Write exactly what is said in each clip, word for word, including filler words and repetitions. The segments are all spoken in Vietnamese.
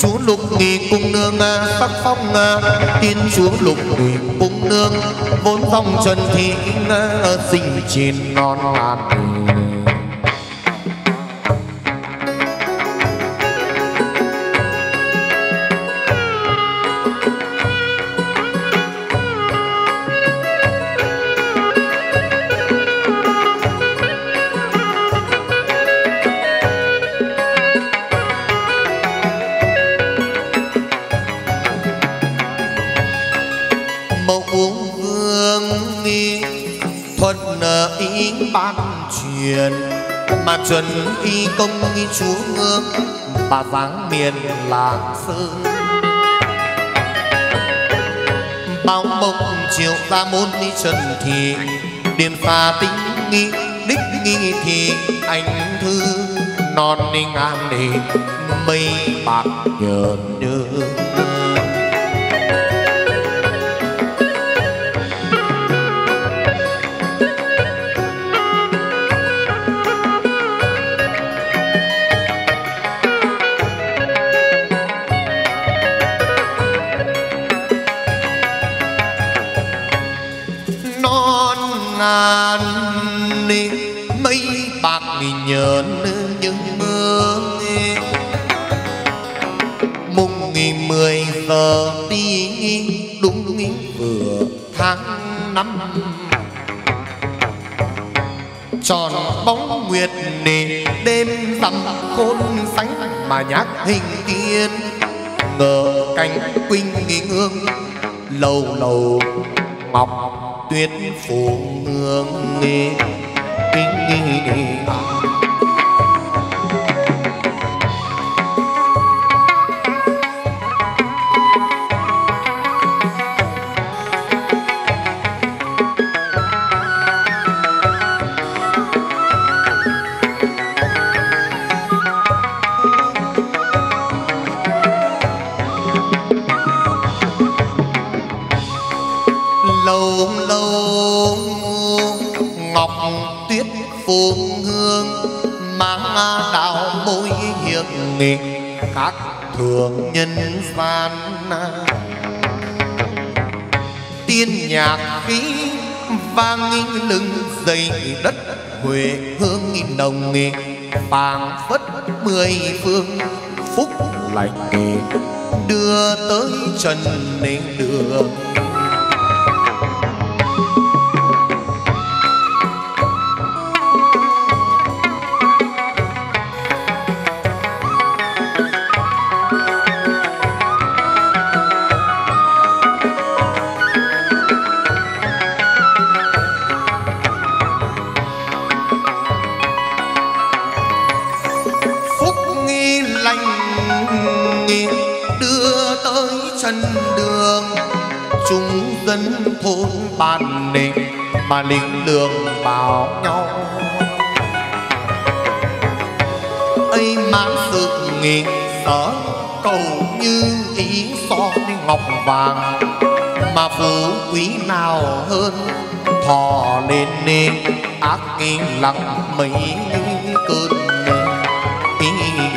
Chúa Lục Nghi cung nương sắc phong tiên chúa Lục Nghi cung nương vốn phong trần thị sinh trên non ngàn. Ban truyền mà chuẩn y công y chúa ngương bà giáng miền Lạng Sơn bao mộng triệu ra môn đi trần thì điền pha tính nghi đích nghi thì anh thư non đi ngang đi mây bạc nhờn nhớ. Nhờn những mơ mùng nghỉ mười giờ tí đúng nghỉ vừa tháng năm tròn bóng nguyệt nề đêm rằm khôn sánh mà nhắc hình tiên ngờ cánh quỳnh nghỉ hương lầu lầu ngọc tuyết phủ hương nghề lâu lâu ngọc tuyết phụng hương mang đào môi hiệp nghị các thường nhân gian tiên nhạc khí vang lưng dây đất huệ hương đồng nghề phảng phất mười phương phúc lành nghề đưa tới trần nên đường. Thôn ban đêm mà lính lương bảo nhau ấy mang sự nghỉ sở cầu như ý so với ngọc vàng mà phú quý nào hơn thò lên nê ác nghi lặng mấy cơn ý.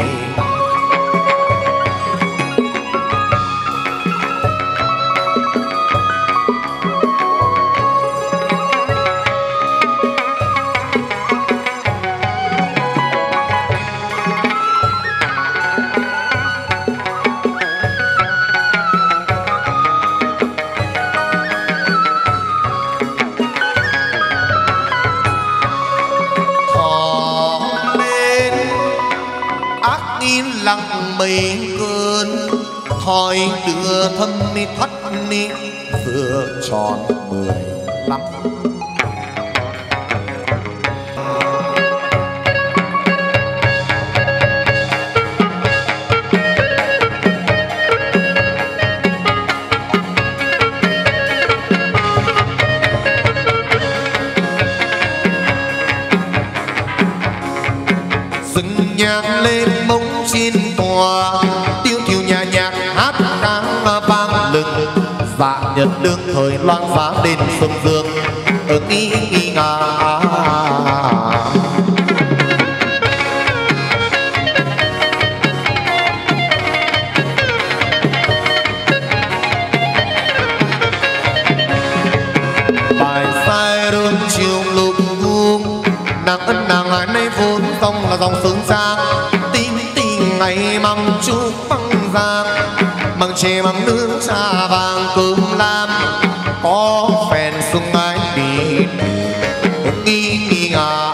Lặng mấy cơn thoi đưa thâm mi thoát ni vừa tròn mười lăm. Dừng nhạc lên mông trên tòa tiêu thiêu nhà nhạc hát ca vang lừng dạ nhật đương thời loan giá đền sông Dương ở nghi ngà. ngày măng trúc băng giang, măng chè măng nướng trà vàng cơm lam, có phèn sung ái đi nghi nghi ngà.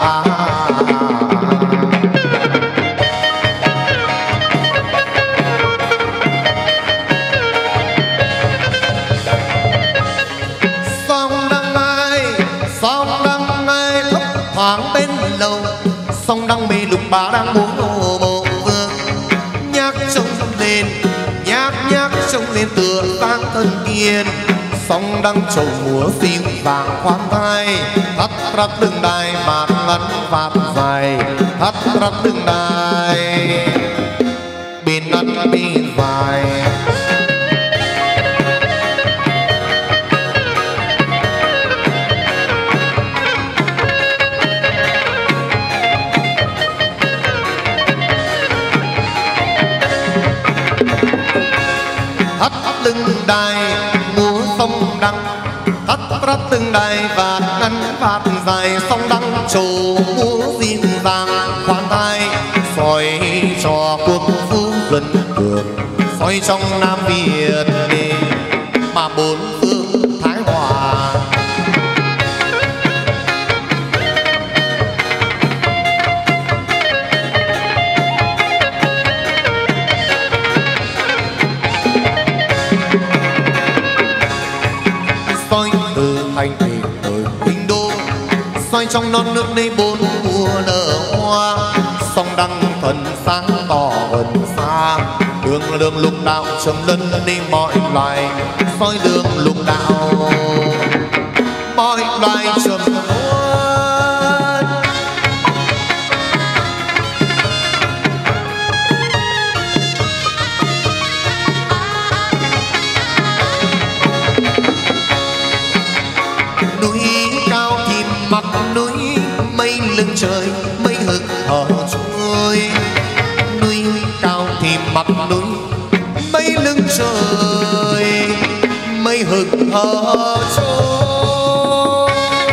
Sông đăng ai, sông đăng ai thấp thoáng bên lầu, sông đăng mê lục bá đang muốn hồ bộ vương, nhạc trông lên nhạc nhạc trông lên tựa tác thân kiên. Sông đăng trầu múa xiêm vàng khoan thai, thắt rắc đường đài bạc ngắn vạt dài, thắt rắc đường đài bên ngắn bên dài. Thắt lưng đài múa sông đăng, thắt rắc từng đài và ngắn vạt dài. Sông đăng trầu múa xiêm vàng khoan thai, soi cho quốc phú dân cường, soi trong Nam Việt mà bốn phương thái hòa. Soi từ thành thị tới kinh đô, soi trong non nước đây bốn mùa nở hoa. Sông đăng thần sáng tỏ gần xa, đường là đường lục đạo chấm lân đi mọi loài. Soi đường lục đạo mọi loài chấm luân. Núi cao thì mặt núi, mây lưng trời mây hực hở trôi. Núi cao thì mặt núi, mây lưng trời mây hực hở trôi.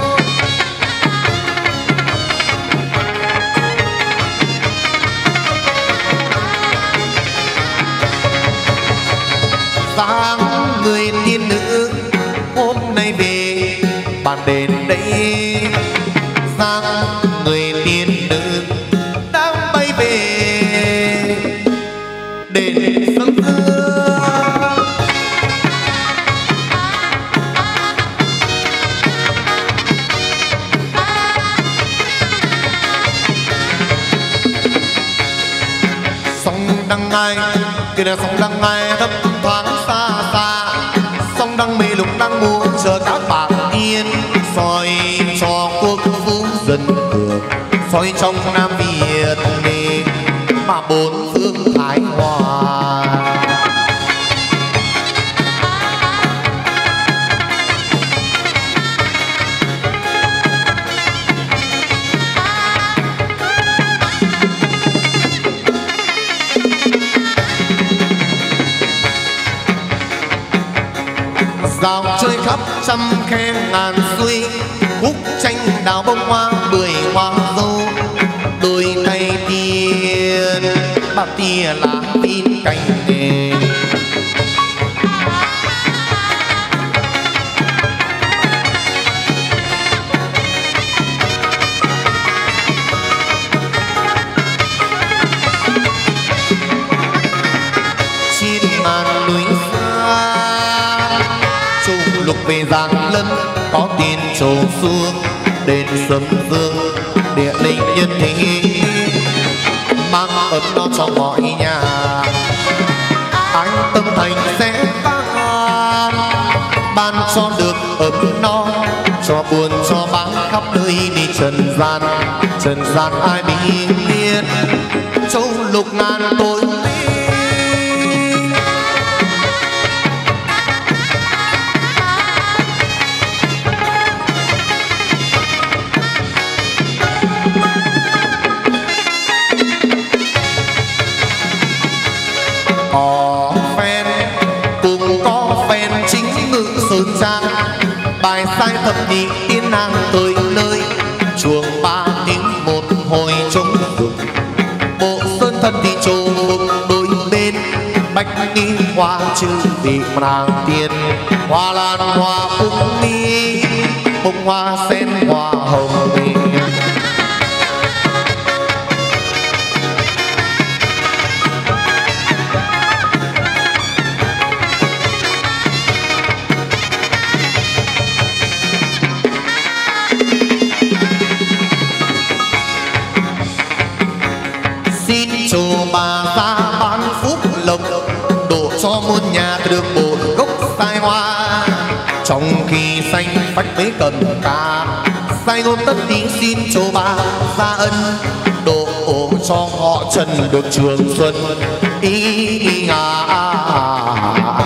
Dáng người tiên nữ hôm nay về bàn đền đây, dáng người tiên nữ đang bay về đền sông Hương. Sông đăng ai kia là sông đăng ai thấp thoáng xa xa, sông đăng mê lục đang múa chờ các bạn yên. Soi cho quốc phú dân cường, soi trong Nam Việt mà bốn phương thái hòa. Dạo chơi khắp trăm khe ngàn suối, khúc tranh đào bông hoa bưởi hoa dâu. Đôi tay tiên bạc tia lá tin cành nghề, trên ngàn núi xa trùng lục về giang lâm, có tiền trổ xuống đền sấm vương địa linh nhân thế, mang ấm no cho mọi nhà. Anh tâm thành sẽ ban, ban cho được ấm no, cho buồn cho bão khắp nơi đi trần gian. Trần gian ai biết châu lục ngàn tôi có phen cùng có phen chính ngự sơn trang. Bài sai thập nhị tiên nàng tới nơi, chuông ba tiếng một hồi trống vực, bộ sơn thân thì trồ nghi hoa chữ vị nàng tiên hoa lan hoa bung mi bông hoa sen hoa hồng mi chùa bà ra ban phúc lộc đổ cho muôn nhà được bổ gốc sai hoa trong khi xanh phách với cần ca sai ngôn tất tiếng xin chùa bà ra ân đổ cho họ Trần được trường xuân ý, ý à, à, à.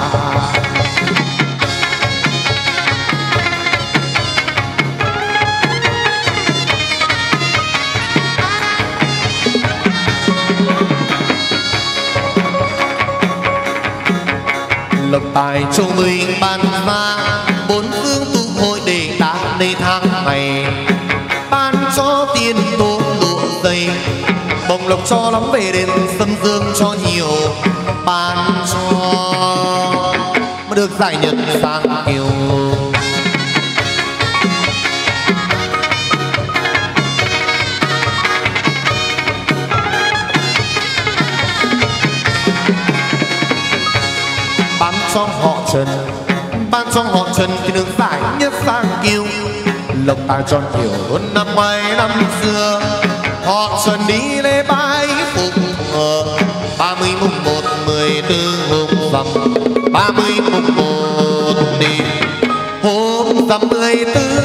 Lộc tài cho mình ban ra bốn phương tụ hội để ta đây tháng ngày ban cho tiền tố lụa dày bồng lộc cho lắm về đến sân dương cho nhiều ban cho mà được giải nhật sang kiều cho họ Trần ban cho họ Trần thì đường giải nhất sang kiều lộc tài tròn hiểu hơn năm ngoái năm xưa họ Trần đi lễ bái phục thờ ba mươi mùng một mười tư hôm rằm ba mươi mùng một đi hôm rằm mười tư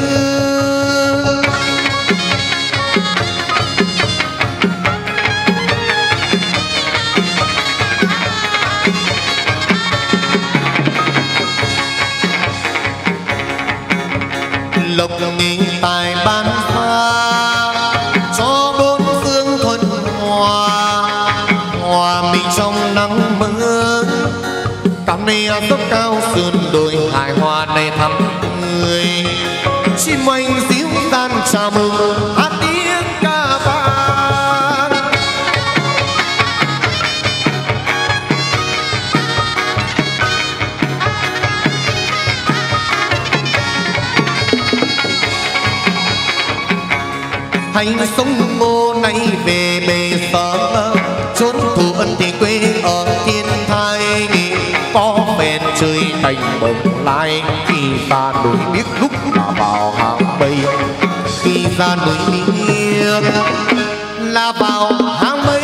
lộc nghỉ tài ban pha cho bốn phương thuận hòa hòa mình trong nắng mưa cắm này dốc cao sườn đồi hài hòa này thắm người chim oanh díu gian chào mừng hát tiếng ca vang hành sống ngô nay về bề sở chốn thù ân thì quê ở thiên thai có bèn chơi thành bồng lai khi ra núi biết lúc là vào hang mây khi ra núi biết là vào hang mây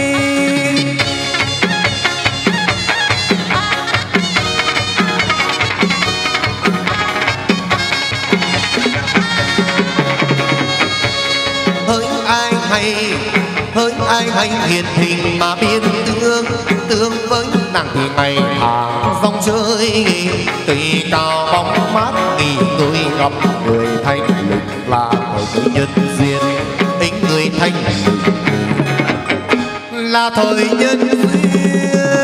hay hỡi ai hay hiền hình mà biên tương tương với nàng thì ngày tháng dòng chơi tùy cao bóng mát nghỉ người gặp người thanh lịch là thời nhân duyên tính người thanh lịch là thời nhân duyên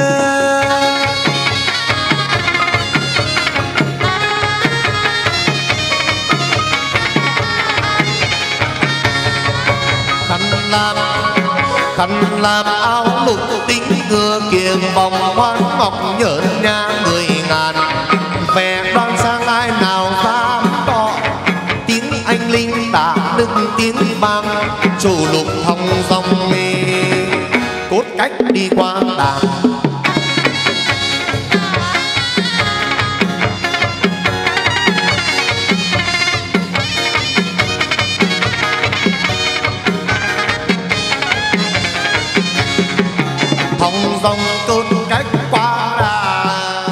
làm khăn làm áo lục tinh ngựa kiềng vòng hoa ngọc nhợn nha người ngàn vẻ đoan sang ai nào dám to tiếng anh linh tạ nức tiếng vang chủ lục thong dong mê cốt cách đi qua đàn thong dong cốt cách qua đàn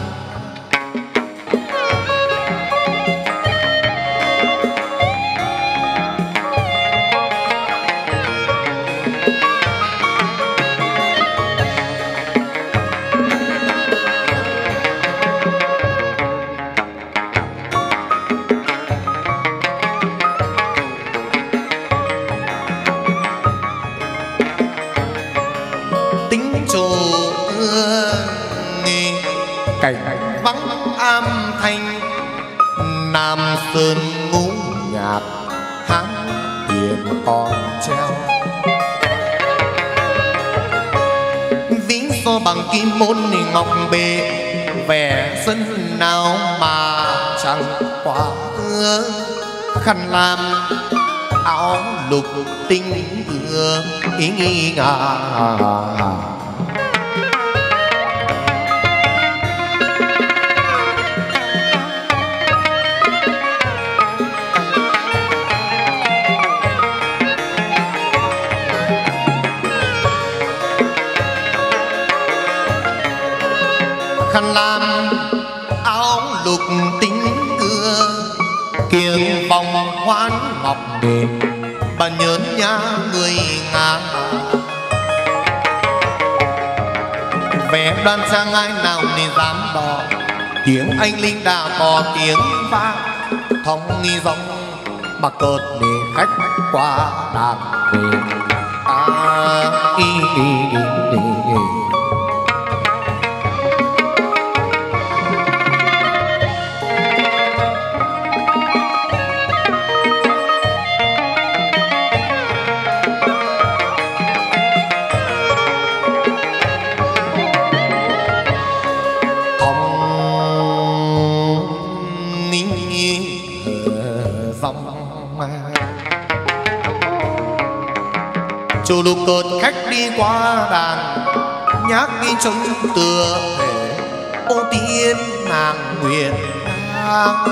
cảnh vắng am thanh nam sơn ngũ nhạc hán tiền còn treo ví so bằng kim môn ngọc bề, vẻ xuân nào mà chẳng quá ưa. Khăn lam áo lục tinh ưa ý nghi ngà. Khăn lam áo lục tính ưa, kiềng vòng hoán ngọc đền, bà nhớn nhá người Nga. Vẻ đoan trang ai nào nên dám đò, tiếng anh linh đã có tiếng vang, thông nghi giọng mà cợt để khách qua đàn về. À, y, y, y, y, y. Chủ lục cợt khách đi qua đàn, nhắc đi trông tựa thể ô tiên nàng nguyệnang.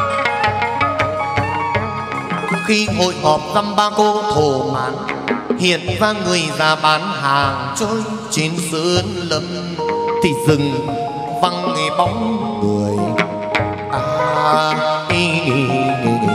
Khi hội họp dăm ba cô thổ mãn, hiện ra người già bán hàng trôi trên sơn lâm, thì rừng văng người bóng người. À, ý, ý, ý, ý, ý.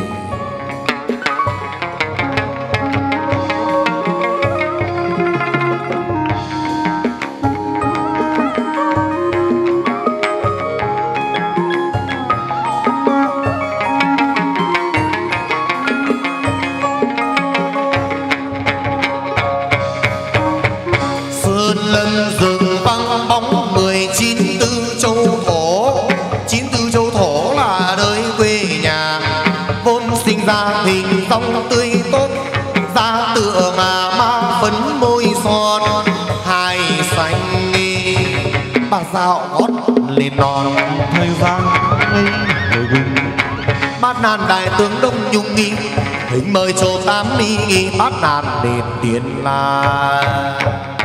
Ra hình dong tươi tốt, da tựa ngà ma phấn môi son hai xanh. Bà dạo gót lên non thời gian ngây người gừng, bát nàn đại tướng đông nhung nghi, hình mời châu tám mi bát nàn đền tiền là.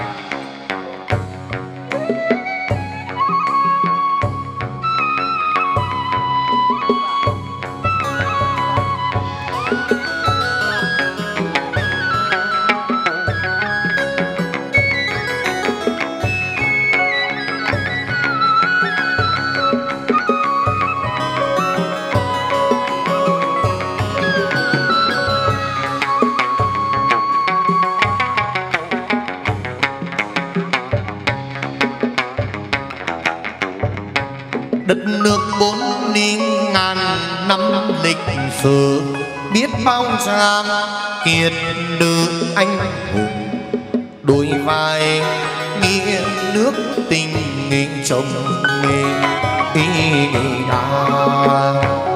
Đất nước bốn nghìn ngàn năm lịch sử, biết bao trang kiệt nữ anh hùng, đôi vai nghĩa nước tình nghịch chồng nghề ý đà.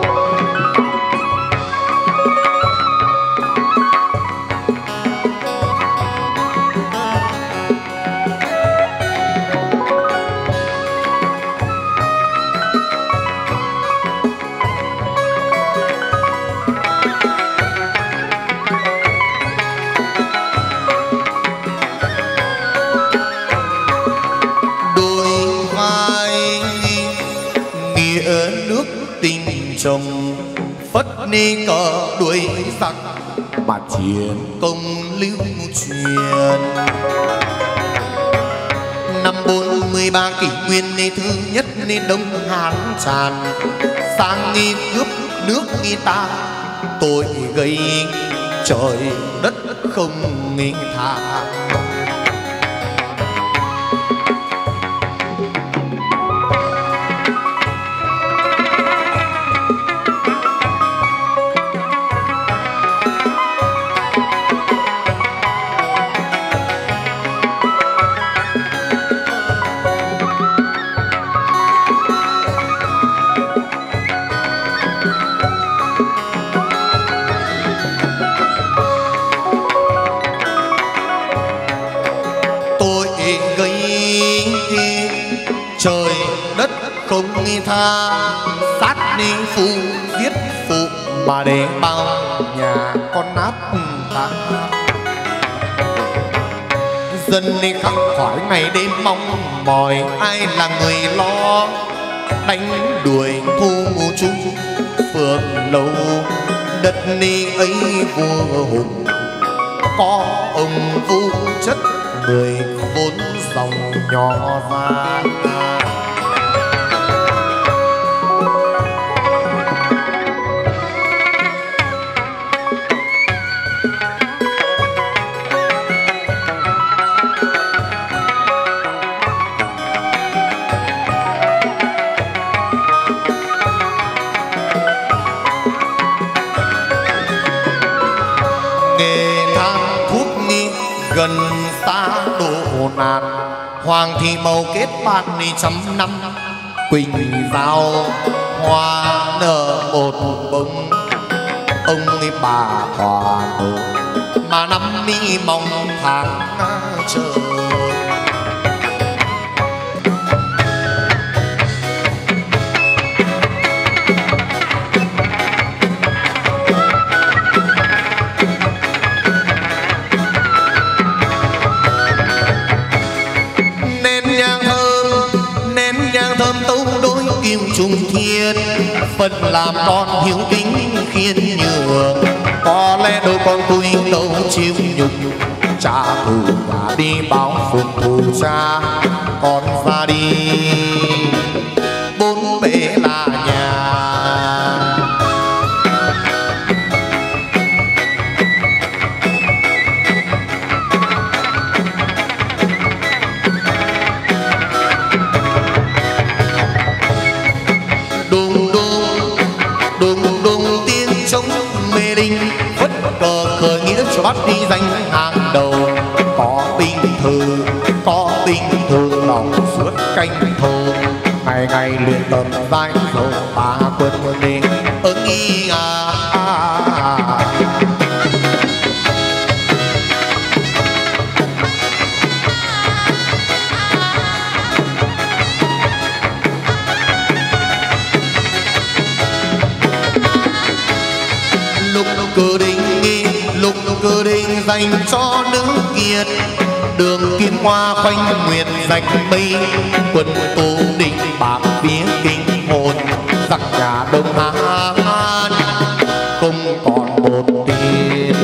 Chồng phất ni cờ đuổi giặc, mà chiến công lưu truyền. Năm bốn mươi ba kỷ nguyên ni thứ nhất nên Đông Hán tràn, sang nghi cướp nước nghi ta, tội gây trời đất không nghi tha. tha sát ni phu giết phụ mà để bao nhà con nát ta. Dân đi khắc khoải ngày đêm mong mỏi ai là người lo đánh đuổi thu chú phượng lâu. Đất ni ấy vua hùng có ông vũ chất người vốn dòng nhỏ ra. Gần xa độ nạn hoàng thị màu kết bạc đi trăm năm. Quỳnh giao hoa nở một bông ông ấy bà hòa nở mà năm mi mong tháng chờ. Trung thiên phần làm con hiếu kính khiên nhường. Có lẽ đôi con tôi đâu chịu nhục trả thù cả đi báo phục thù cha. Con ra đi bốn bể là nhà. Khởi nghĩa cho bắt đi danh hàng đầu. Có binh thư, có binh thư lòng suốt canh thù. Ngày ngày luyện tập vai dầu ba quân đi ứng ý à, à, à. Lúc cờ đình lục cờ đình dành cho nữ kiệt. Đường kim hoa khoanh nguyệt dành mây. Quân tu định bạc phía kinh hồn. Giặc nhà Đông Hán không còn một tiền.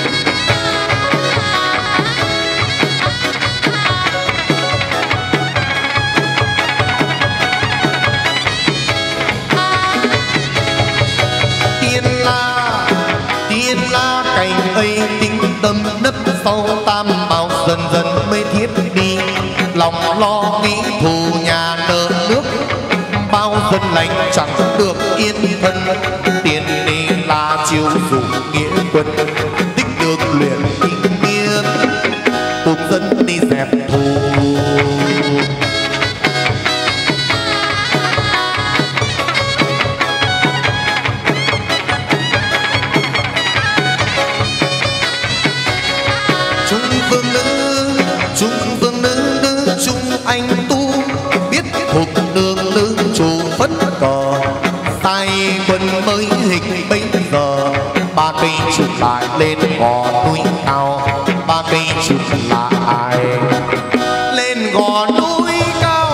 Tiên la tiên la cành ấy tinh tâm nấp sau tam bảo dần dần mới thiết đi. Lòng lo nghĩ thù nhà nợ nước bao dân lành chẳng được yên thân. Tiền đi là chiêu dụ nghĩa quân tích được luyện kinh nghiệm cùng dân đi dẹp thù. Anh tu biết thuộc đường nữ chủ phất cờ. Tay quân mới hình bây giờ. Ba cây trụ lại lên gò núi cao. Ba cây trụ lại lên gò núi cao.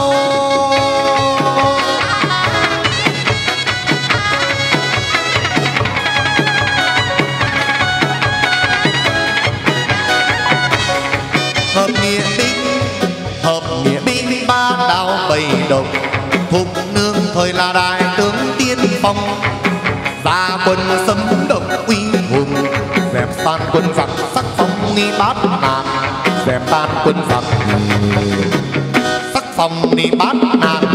Hợp nghĩa binh hợp nghĩa binh ba đào bầy đồng. Thục nương thời là đại tướng tiên phong. Ra quân xâm động uy hùng. Dẹp tan quân giặc sắc phong ni bát nạn. Dẹp tan quân giặc sắc phong ni bát nạn.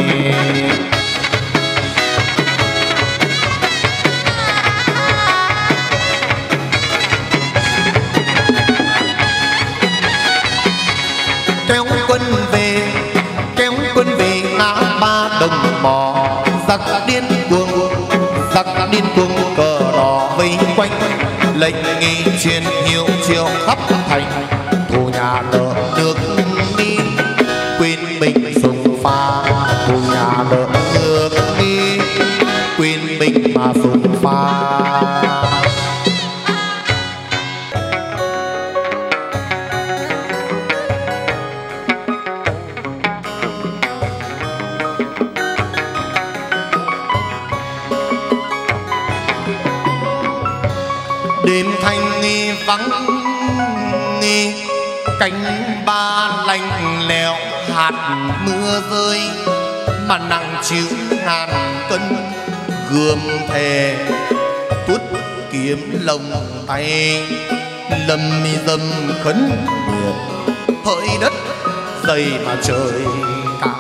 Kéo quân về kéo quân về ngã ba đồng mò. Giặc điên cuồng giặc điên cuồng cờ đỏ vây quanh. Lệnh nghi truyền hiệu chiều khắp thành. Thù nhà nợ nước đi quên mình sùng pha. Thù nhà nợ vắng nghi cánh ba lạnh lẽo hạt mưa rơi mà nặng chịu ngàn cân gươm thề tuốt kiếm lồng tay lâm mi dâm khấn nguyện hỡi đất dày mà trời cao.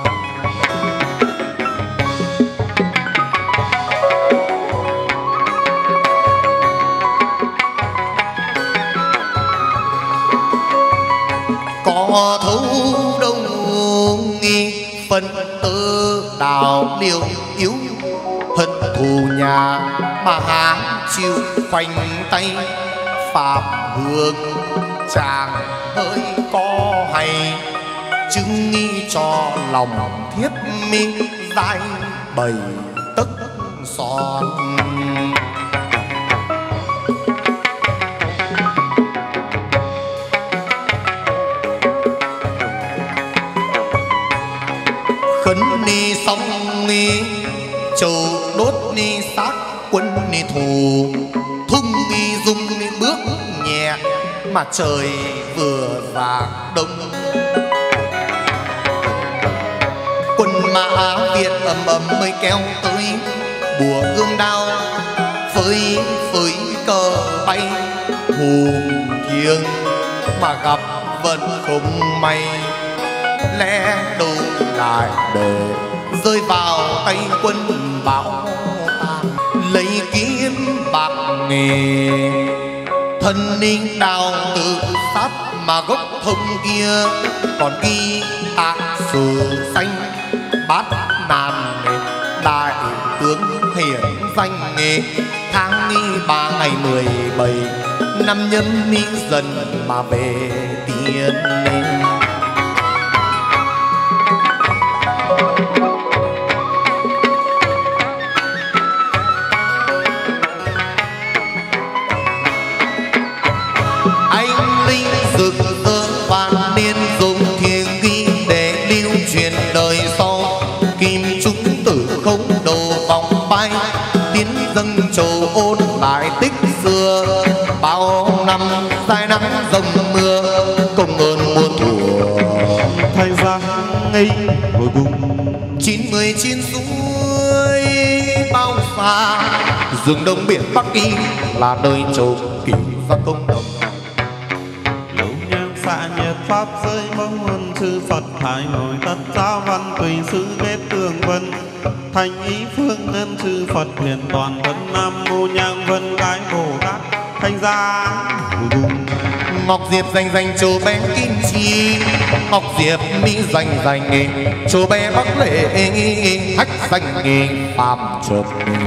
Có thấu đông nghi phân tơ đào liêu yếu hận thù nhà mà há chịu khoanh tay phạm hương chàng hơi có hay chứng nghi cho lòng thiết mi dai bầy tấc son. Khấn ni xong ni châu đốt ni xác quân ni thù thung ni dung ni bước nhẹ mà trời vừa vàng đông. Quân mã Việt ầm ầm mới kéo tới bùa gươm đao phơi phới cờ bay hùng thiêng mà gặp vẫn không may lẽ đâu lại để rơi vào tay quân bão tàn lấy kiếm bạc nghề thân ninh đào tự sát mà gốc thông kia còn ghi tạc sử xanh bát nàn đại tướng hiển danh nghề tháng nghi ba ngày mười bảy năm nhâm mi dần mà về tiền. Rực rỡ vạn niên dùng thiêng ghi để lưu truyền đời sau kim chúng tử không đầu vòng bay tiến dâng trầu ôn lại tích xưa bao năm dài nắng dầm mưa công ơn muôn thuở thay ra ngây ngồi cùng chín mươi chín suối bao xa rừng đông biển bắc y là nơi trầu kỷ và công đồng. Xạ nhật pháp giới mong huân sư Phật hải nội tất giáo văn tùy sư kết tường vân thành ý phương ngân sư Phật huyền toàn thân nam mô nhang vân cái Bồ Tát thành ra Ngọc Diệp danh danh chỗ bé kim chi Ngọc Diệp Mỹ danh danh nghề chỗ bé bắc lệ hách danh nghề phạm chợt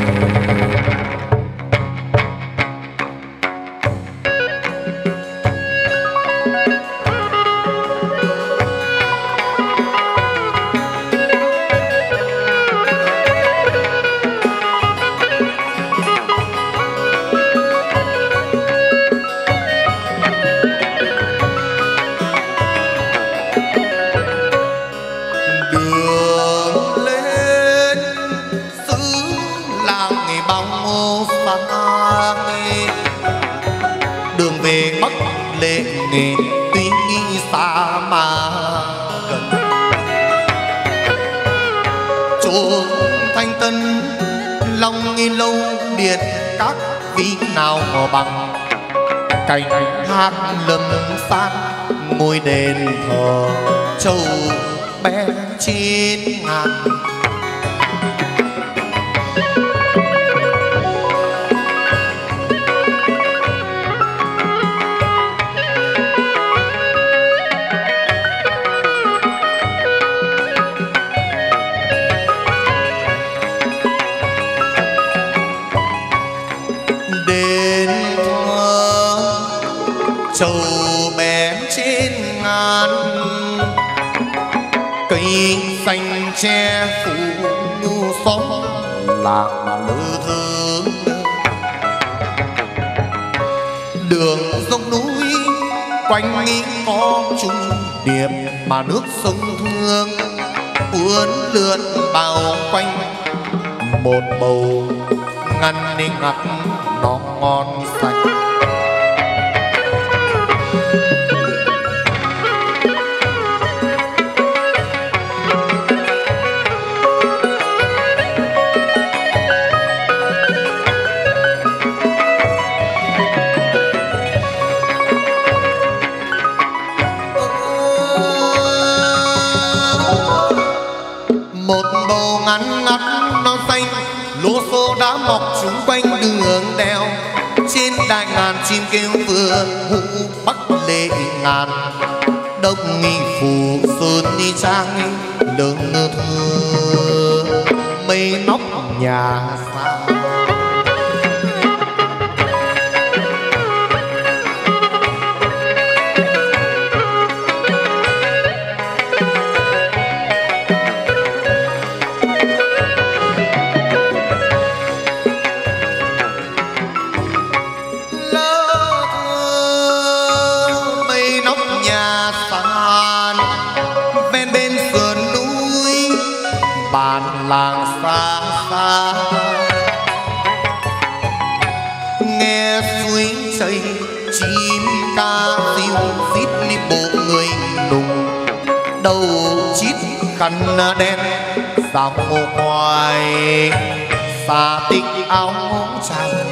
tuy nghi xa mà gần chỗ Thanh Tân Long nghi lâu điện các vị nào ngò bằng cảnh hát lâm san ngôi đền thờ châu bé trên ngàn. Châu bé trên ngàn cây xanh che phủ nhu xóm làng mà lư thương đường dốc núi quanh nghĩ có trung điệp mà nước sông thương uốn lượn bao quanh một bầu ngăn đi ngặt nó ngon sạch một bầu ngắn ngắt non xanh, lúa xô đã mọc chung quanh đường đèo. Trên đại ngàn chim kêu vừa hú bắc lệ ngàn, đông nghi phủ sơn đi trang lớn thơ mây nóc nhà xa. Làng xa xa nghe suối chảy chim ca diêu rít đi bộ người nùng, đầu chít khăn đen dạo hoài xa tích áo trắng.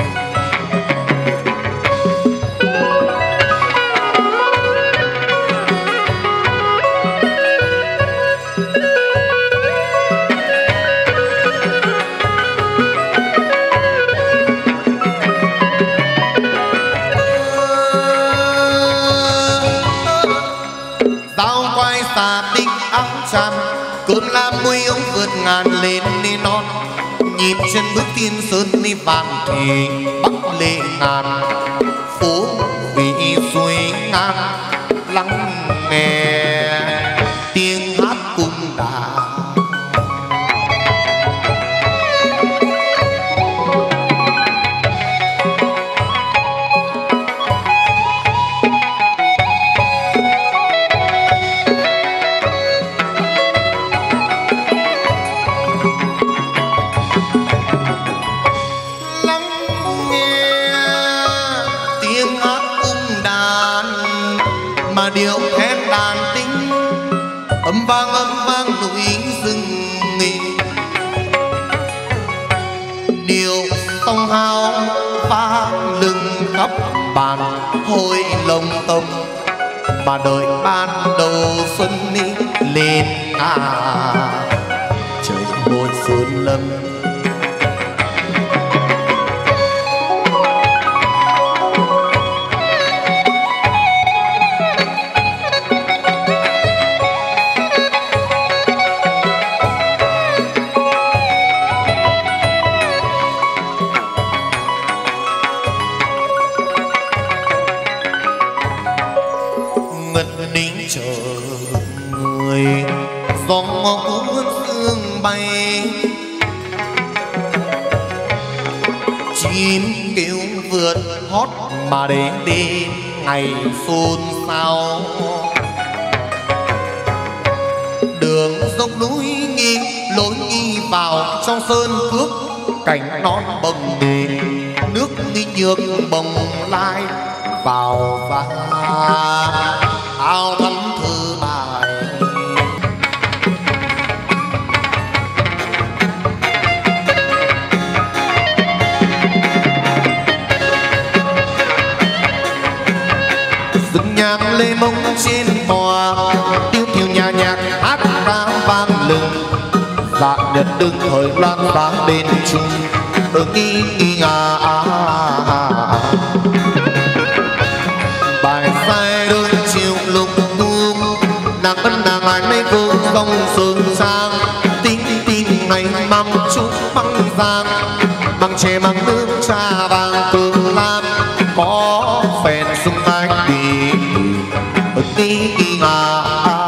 Cơn la môi ông vượt ngàn lên đi non, nhịp chân bước tiên sơn đi vàng thì bắc lệ ngàn. Phố vị suối ngang lắng nghe tiếng hát cung đà. Điệu thét đàn tính âm vang âm vang núi rừng nghỉ, điệu sông hao vang lưng khắp bàn hồi lồng tông. Mà đợi ban đầu xuân đi lên à trời ngồi sơn lâm. Gió cuốn sương bay, chim kêu vượt hót mà đến đêm ngày xôn xao. Đường dốc núi nghi lối nghi vào trong sơn cước, cảnh non bồng bềnh nước nghi nhược bồng lai vào va ao thắm thư bài. Dựng nhạc lê mông trên tòa, tiêu thiêu nhà nhạc hát ra vang lừng. Dạ nhật đứng thời loan sáng bên chung, đôi nghi nghi ngà à, à, à. Bài sai đôi chiều lục tu, nàng ân nàng ai mấy vương dòng sơn sang. Tinh tinh ngày mong chúc băng giang, bằng chè bằng nước trà vàng cường lam. Có phèn sung anh đi nghi nghi ngà,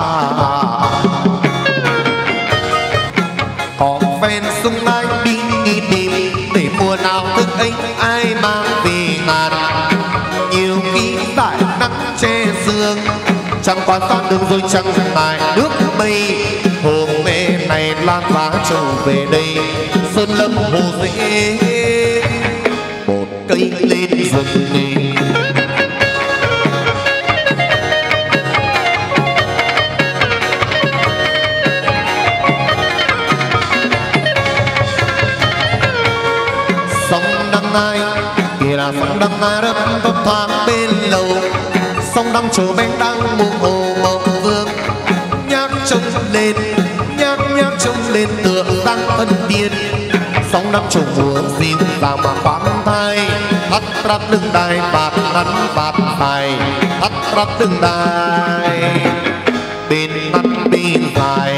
có phèn sung anh đi nghi tìm để mùa nào thức ấy ai mang về ngàn. Nhiều khi tại nắng che sương, chẳng quan sát đường rồi chẳng ngại nước mây. Hồ mê này lan giá trở về đây, sơn lâm hồ dễ một cây lên rừng đi. Ai kìa là sông đăng ai đất thấp thoáng bên lầu, sông đăng chờ bên đang mù hồ mộng vương. Nhạc trông lên nhạc nhạc trông lên tựa giang thân tiên, sóng năm trùng mùa dịu dàng mà khoáng thai, thắt rắt lưng đai bạt ngắn bạt dài, thắt rắt lưng đai bên ngắn bên dài.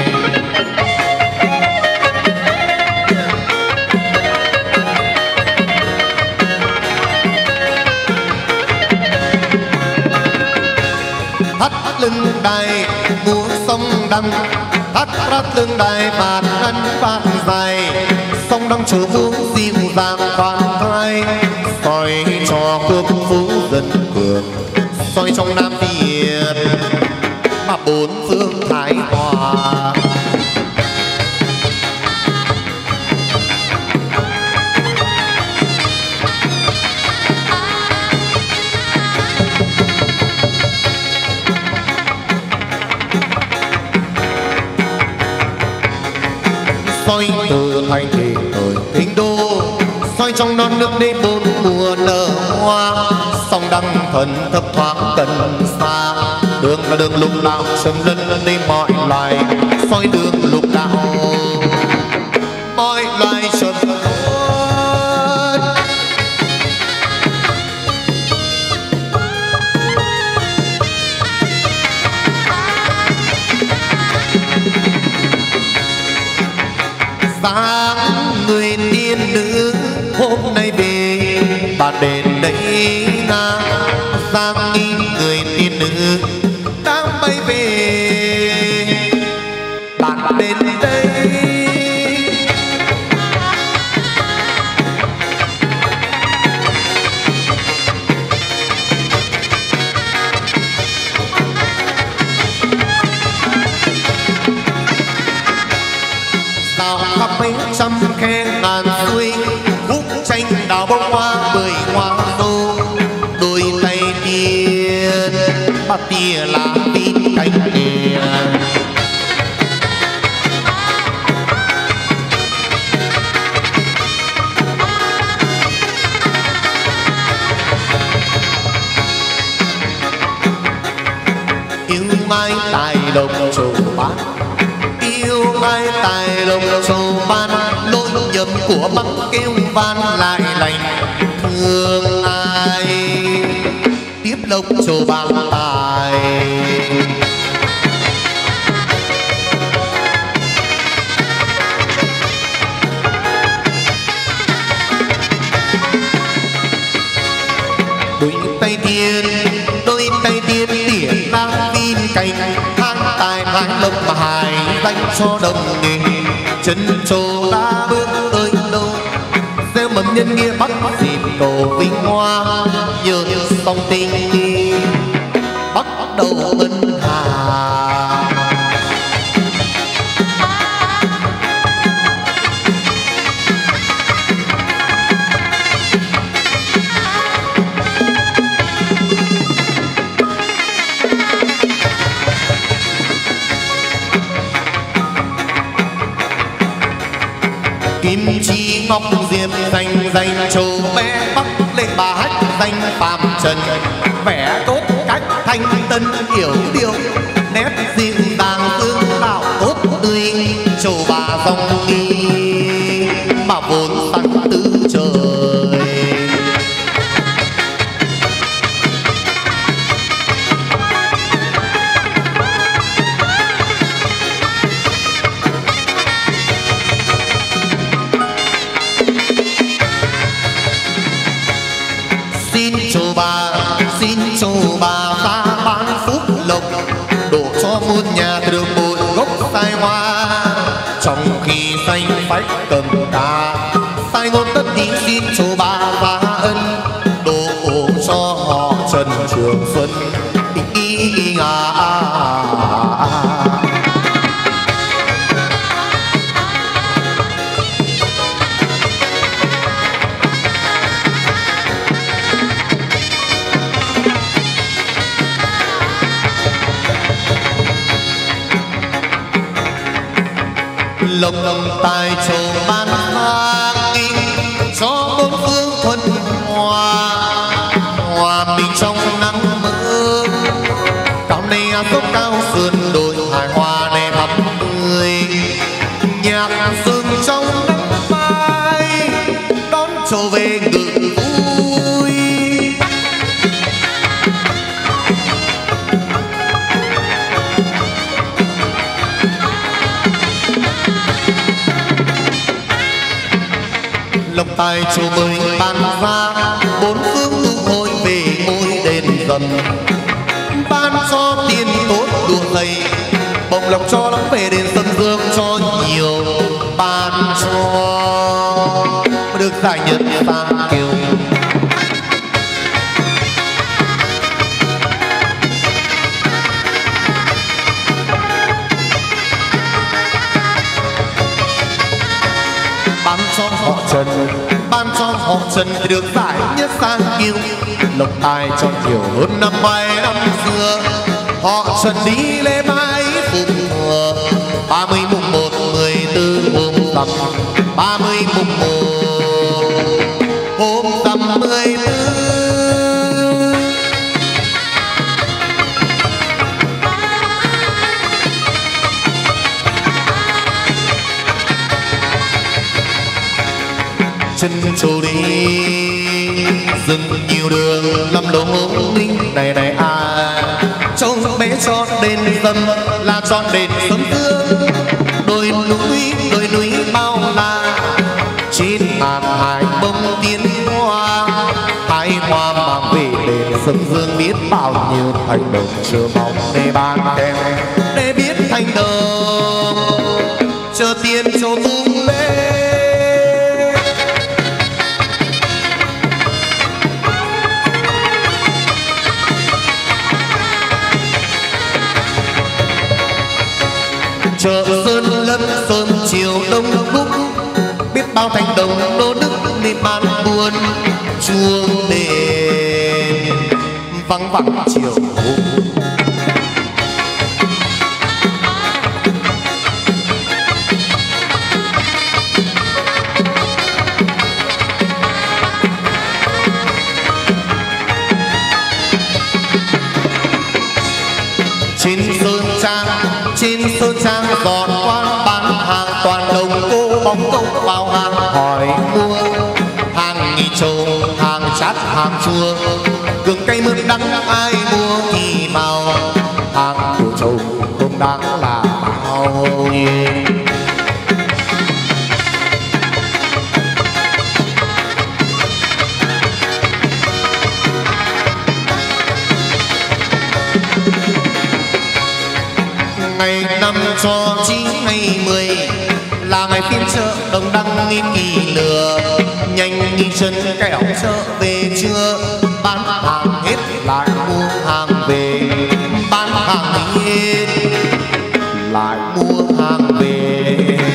Thắt lưng đai múa sông đăng, thắt rắt lưng đai bạt ngắn bạt dài, sông đăng chiều hướng dịu dàng khoan thai, soi cho quốc phú dân cường, soi trong Nam Việt mà bốn phương thái hòa. Soi từ thành thị ở kinh đô, soi trong non nước đê bốn mùa nở hoa, sông đăng thần thấp thoáng cần xa, đường là đường lục đạo sầm lân đi mọi loài, soi đường lục đạo mọi loài sầm lân. Sáng người tiên nữ hôm nay về bà đền đấy na, sáng người tiên nữ đang bay về bạn đền đây. Khắp mấy trăm khe ngàn suối, khúc tranh đào bông hoa bưởi hoa dâu, đôi tay tiên bắt tia lá tin cánh đèn. Yêu mai tài đồng trầu bát, yêu ai tài đồng trầu ban, lối nhầm của băng kêu van lại lành, thương ai tiếp lộc trầu ban tài. Đôi tay tiên, đôi tay tiên tỉa đang tin cành, hang tài thái lộc mà hài danh cho đồng nghề, chân trồ đã bước tới đâu, gieo mầm nhân nghĩa bắt dịp cầu vinh hoa, nhờ song tình bắt đầu ngân hà. Kim chi ngọc diệp danh danh châu bé bắc lệ bà hách danh phàm trần, vẻ tốt cách thanh tân hiểu điều, nét dịu dàng tương đạo tốt tươi, châu bà dòng nghi mà vốn sẵn tứ trời. Xin chầu bà ta ban phúc lộc, đổ cho muôn nhà được bội gốc sai hoa, trong khi xanh phách cầm ca sai ngôn tất đi. Xin chầu bà và ân đổ cho họ Trần Trường Xuân ý ngà. Lộc tài trầu ban mang cho bốn phương thuần hòa, hòa mình trong nắng mưa. Cao này sốc cao sườn đồi hài hòa này thắm tươi, tài chủ mới ban ra bốn phương hội về ngôi đền dần, ban cho tiền tốt đùa dày bồng lộc cho lắm về đền Sơn Dương cho nhiều, ban cho được giải nhất sang kiều. Ban cho họ Trần, ban cho họ Trần thì được giải nhất sang kiều, lộc tài cho nhiều hơn năm ngoái năm xưa. Họ Trần đi lễ bái phụng mùa ba mươi mùng một mười tư hôm rằm, ba mươi mùng một hôm rằm mười tư. Chân trâu đi dừng nhiều đường lắm lỗ linh này này à, trông bé cho đền dâm là cho đền Sơn Dương. Đồi núi đồi núi bao la trên ngàn hải bông tiên hoa, hai hoa mang về đền Sơn Dương biết bao nhiêu thành đồng chờ mong để ban khen, để biết thành đồng chờ tiền cho tung lên. Chợ Sơn Lâm Sơn chiều đông đúc, biết bao thành đồng đô đức nên ban buôn chuông đền vắng vắng chiều hôm. Trên sơn trang trên sơn trang dọn quan bán hàng toàn đồng cô bóng công vào hàng hỏi mua, hàng nghi trầu hàng chát hàng chua gừng cây mướp đắng ai mua thì vào, hàng của trầu không đáng là bao nhiêu. Ngày năm cho chín ngày mười là ngày phiên chợ đồng đăng nghi kỳ lừa, nhanh như chân kẻo chợ về trưa, bán hàng hết lại mua hàng về, bán hàng hết lại mua hàng về.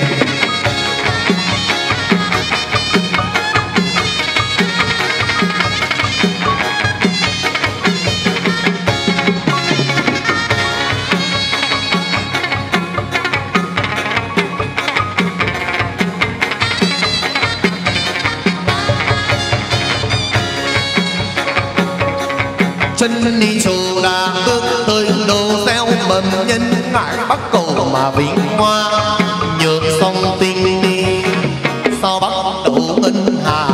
Chân đi trầu đã bước tới đầu gieo mầm nhân ngại bắc cầu mà vinh hoa, nhớ song tình đi sao bắt đầu ngân hà.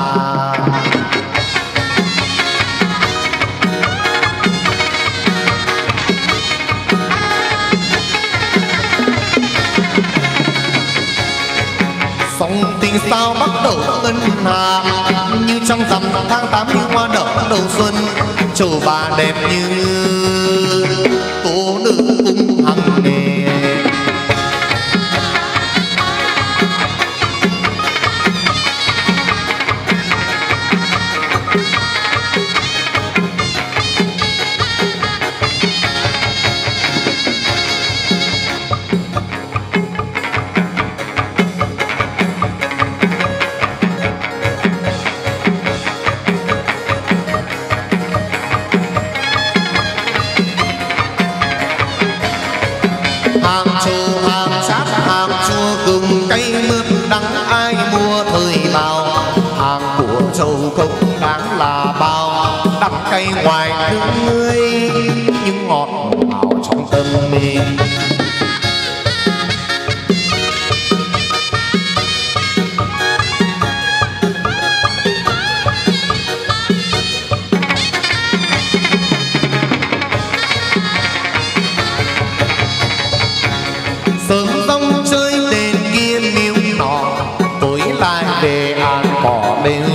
Song tình sao bắt đầu ngân hà, như trong rằm tháng tám như hoa nở đầu xuân, trầu bà đẹp như tố nữ cung hằng nghề. Hàng trầu hàng chát hàng chua gừng cây mướp đắng ai mua thời vào, hàng của trầu không đáng là bao, đắng cay ngoài thương ngươi nhưng ngọt ngào trong tâm mình. Sớm rong chơi đền kia miêu nọ, tối lại về an cỏ bên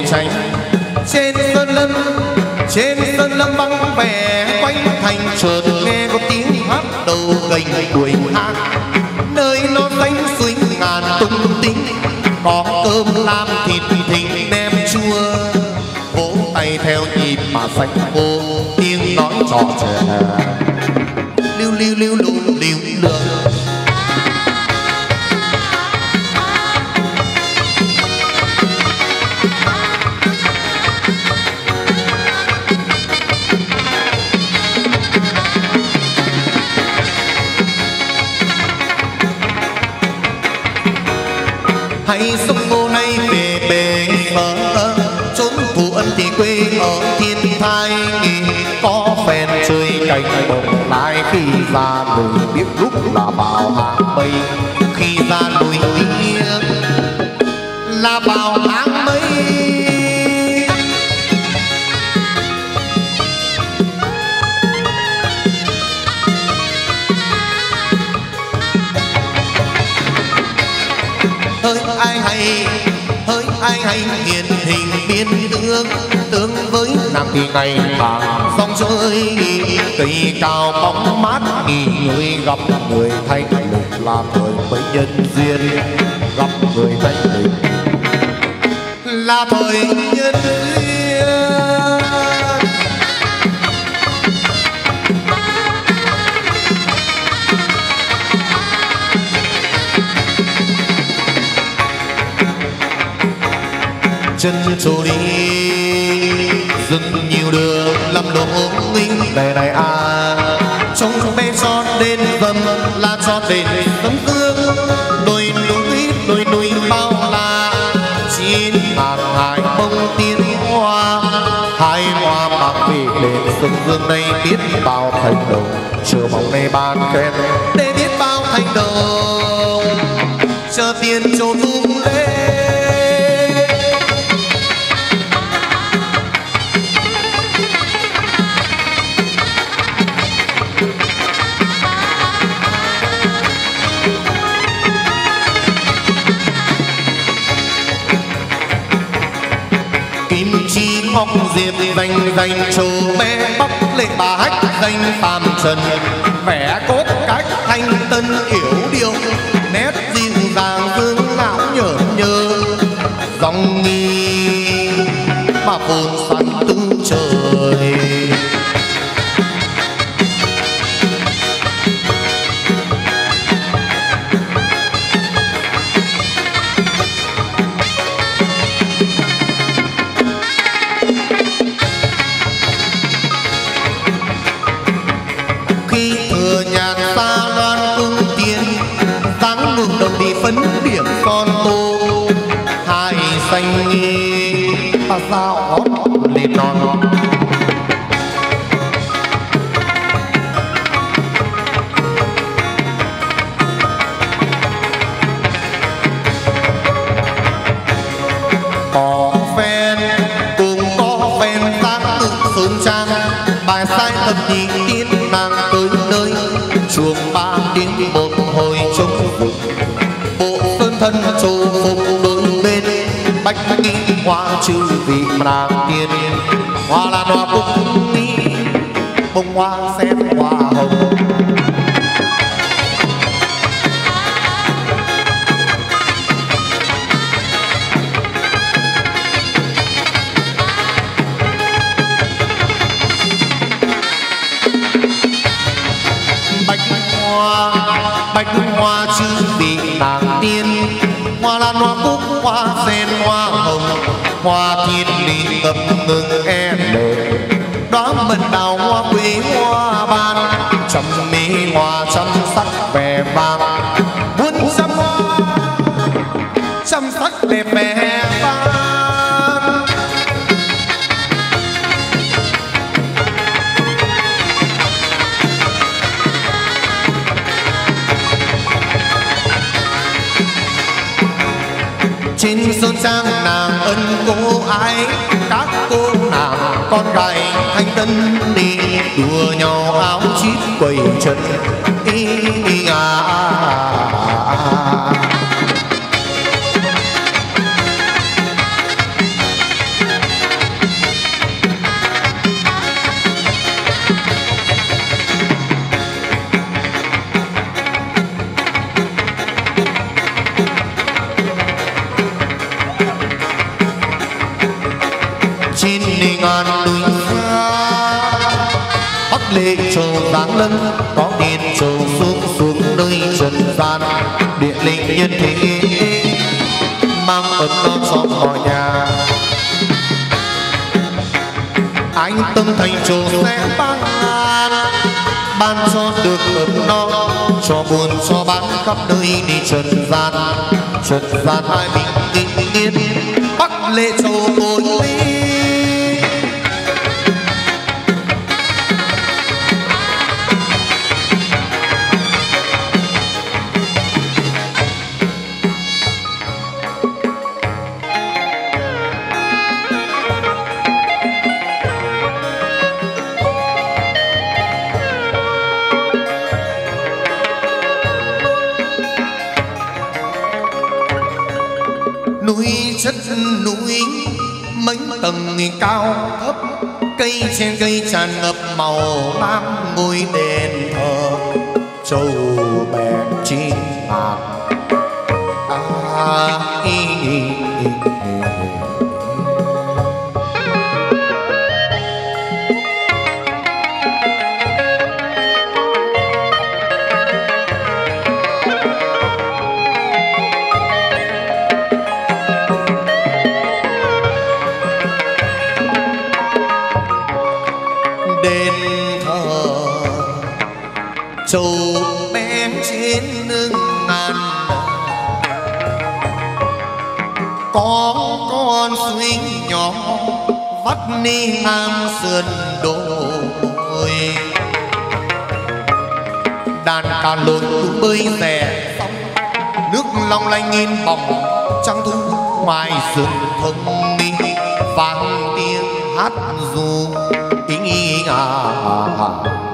thanh chợt nghe có tiếng hát đầu gành đuổi hát, nơi non xanh suối ngàn tung tính, có cơm lam thịt thịnh nem chua, vỗ tay theo nhịp mà xanh ô tiếng nói trò trẻ lưu lưu lưu lưu lưu lượn. Hãy sông ngô nay về bề phở, chốn phụ ân thì quê ở thiên thai, có phen chơi cành bồng lai, khi ra núi biết lúc là vào hàng mây, khi ra núi biết là vào hàng mây. Hỡi ai hay, hỡi ai hay hiền hình biên tướng, tướng với nàng thì ngày tháng dòng chơi, cây cao bóng mát nghỉ ngơi, gặp người thanh lịch là thời mấy nhân duyên, gặp người thanh lịch là thời nhân duyên. Chân trôi đi rừng nhiều đường lắm lỗ nghinh này này à, trong bé cho đến dầm là cho đến tấm gương, đôi núi đôi núi bao la, chín ngàn hải bông tiên hoa, hai hoa bạc vì lên sông dương này biết bao thành đồng, chờ mong này ban khen để biết bao thành đồng, chờ tiền trổ tung lên. Ngọc diệp danh danh trầu bé bắp lệ bà hách danh phàm trần, vẻ cốt cách thanh tân yểu điệu, nét dịu dàng dương lão nhở nhớ, dòng nghi mà phồn săn tung trời. Phấn điểm con tô hai xanh nghi ta sao hót lên non, có phen cùng có phen tác tự sơn trang, bài sai thật nhìn tiên nàng tới nơi, chuông ba tiếng một hồi trống vùng, thân châu phục đôi bên, bách nghi hoa chư vị nàng tiên, hoa lan hoa cúc nghi bông hoa sen hoa hồng. Bách hoa bách hoa chư vị nàng tiên, hoa lan hoa cúc hoa sen hoa hồng, hoa thiên lý ngập ngừng e lệ, đóa mận đào hoa quế hoa ban, trăm mỹ hoa trăm sắc vẻ vàng, muôn trăm hoa trăm sắc đẹp vẻ vang. Trên sơn trang nàng ân cô ái, các cô nàng con gái thanh tân đi đùa nhau áo chít quầy chân ý à. châu giáng lâm, có tiên châu xuống xuống nơi trần gian. Địa linh nhân thế mang ơn non cho mọi nhà. Anh tâm thành châu sẽ ban an, ban cho được ấm no, cho buồn cho bán khắp nơi đi trần gian. Trần gian ai bình yên yên, Bắc Lệ Châu ôn ly. Chất núi mấy tầng cao thấp, cây trên cây tràn ngập màu lam. Ngôi đền thờ châu bèn chín ngàn. À, ý, ý, ý, ý. Châu bén trên ngàn, có con suối nhỏ vắt đi ngang sườn đồi. Đàn ca lôi cũng bơi rẻ sóng, nước long lanh nghìn bóng trăng thu ngoài rừng thông đi. Vang tiếng hát ru ý ý à, à.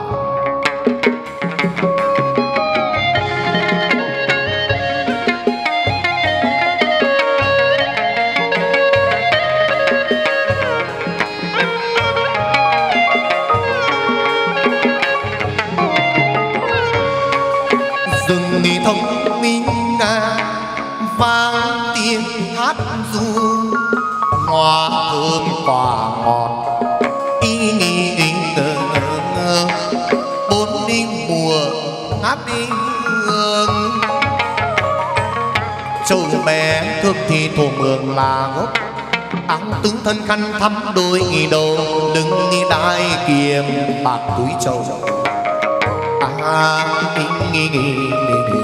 Thông minh ca vang tiếng hát ru, hoa thơm quả ngọt ý nghĩ ý ngờ ngờ. Bốn đi mùa ngát đi hương, châu bé thương thì thổ mường là gốc. Áo tướng thân khăn thắm đôi đầu, đừng đi đai kiềm bạc túi châu. À, ý, ý, ý, ý, ý.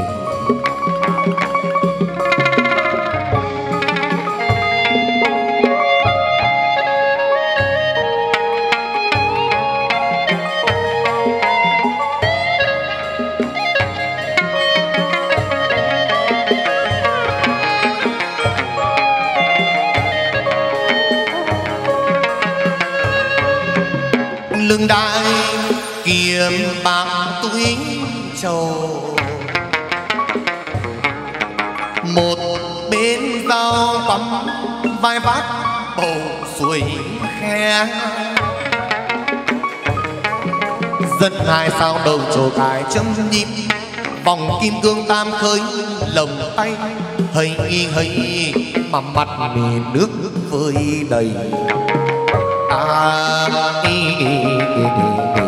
Lưng đai kiềm bạc túi châu, một bên dao tắm vai vác bầu xuôi khe. Dân hai sao đầu trổ cài chấm nhịp, vòng kim cương tam khơi lồng tay. Hây hây mà mặt mì nước vơi đầy. À, ý, ý, ý, ý, ý.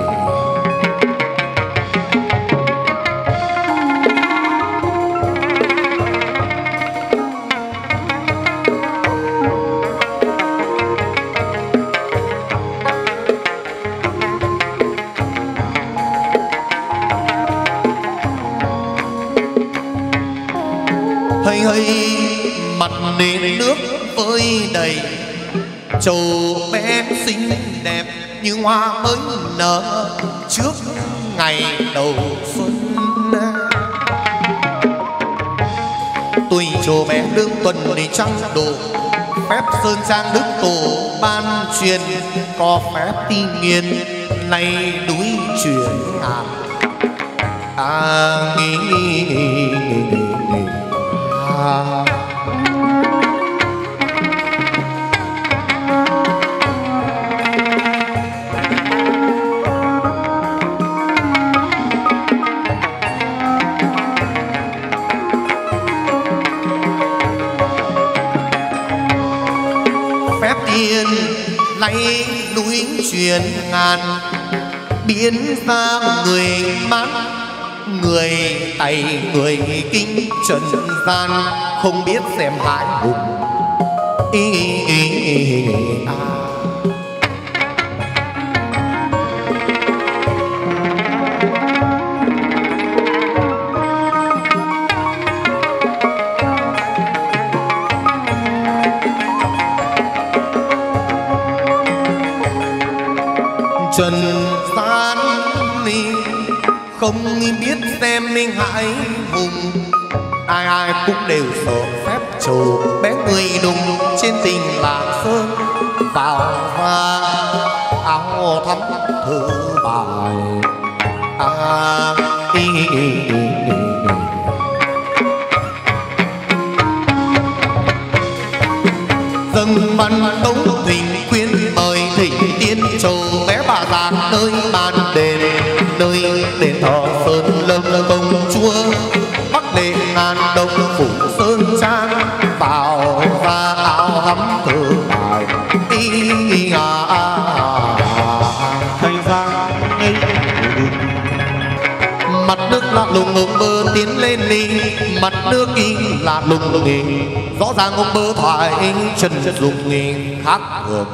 Hây hây mặt nền nước vơi đầy. Châu bé xinh đẹp như hoa mới nở trước ngày đầu xuân. Tuổi châu bé đương tuần đi trăng đồ, phép sơn trang đức tổ ban truyền. Có phép ti nghiên nay núi chuyển ngàn. À, nghĩ, nghĩ, nghĩ, nghĩ, nghĩ. À. Phép tiên lấy núi truyền ngàn, biến ra người mát người tày người kinh trần gian không biết xem hãi hùng ý, ý, ý, à. Trần gian không biết xem nên hãi hùng, ai ai cũng đều sợ phép trầu bé người đùng trên tình Lạng Sơn vào hoa áo thắm thơ bài à, ý, ý, ý, ý. Dâng văn tấu thỉnh quyến mời thỉnh tiên trầu bé bà già nơi bàn đền nơi đền thờ sơn lâm công chúa bắc lệ ngàn đông phủ sơn trang vào ra áo thắm thơ bài ý à, à, à. Thành ra ấy mặt nước lạ lùng ông bơ tiến lên đi mặt nước y lạ lùng nghỉ rõ ràng ông bơ thoại chân dục nghỉ khác thường.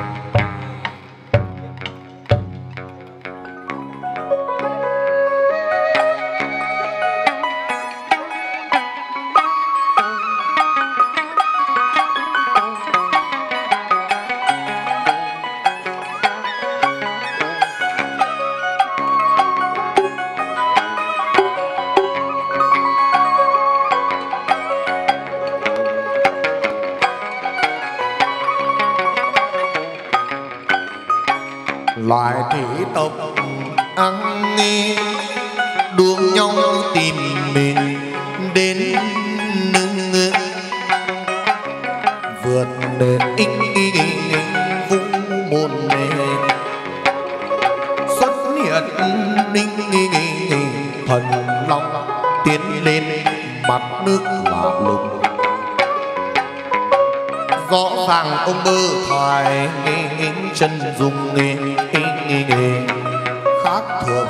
Loài thủy tộc ăn nghi đua nhau tìm mình đến nương vượt nền ích vũ môn nền xuất hiện ninh thần long tiến lên mặt nước lạ lùng rõ ràng ông bơ thoại chân dùng nghề khác thường.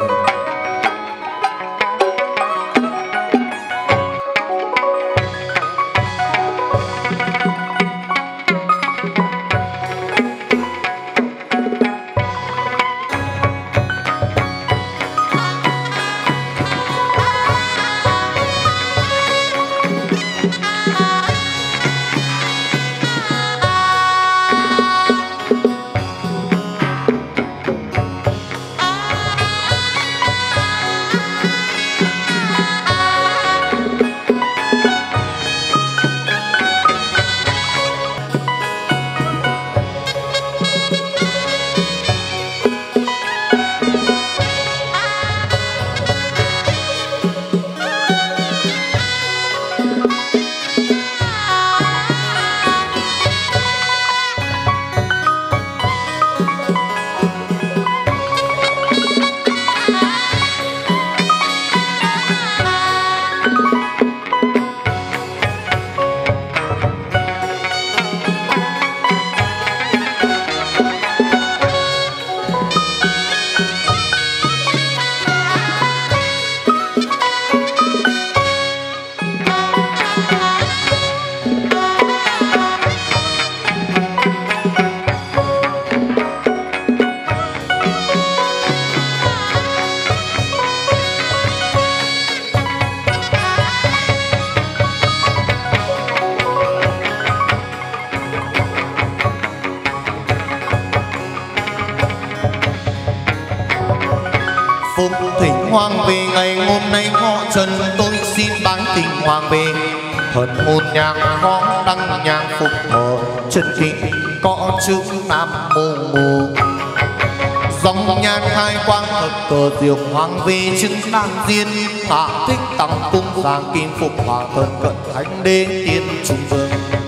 Phục thỉnh hoàng về ngày hôm nay họ Trần tôi xin bán tình hoàng về thần hồn nhang có đăng nhang phục thờ chân kinh có chữ nam mô mô dòng nhan khai quang thật cờ diệu hoàng về chứng đan diên hạ thích tăng cung giang kim phục hòa thần cận thánh đế tiên trung vương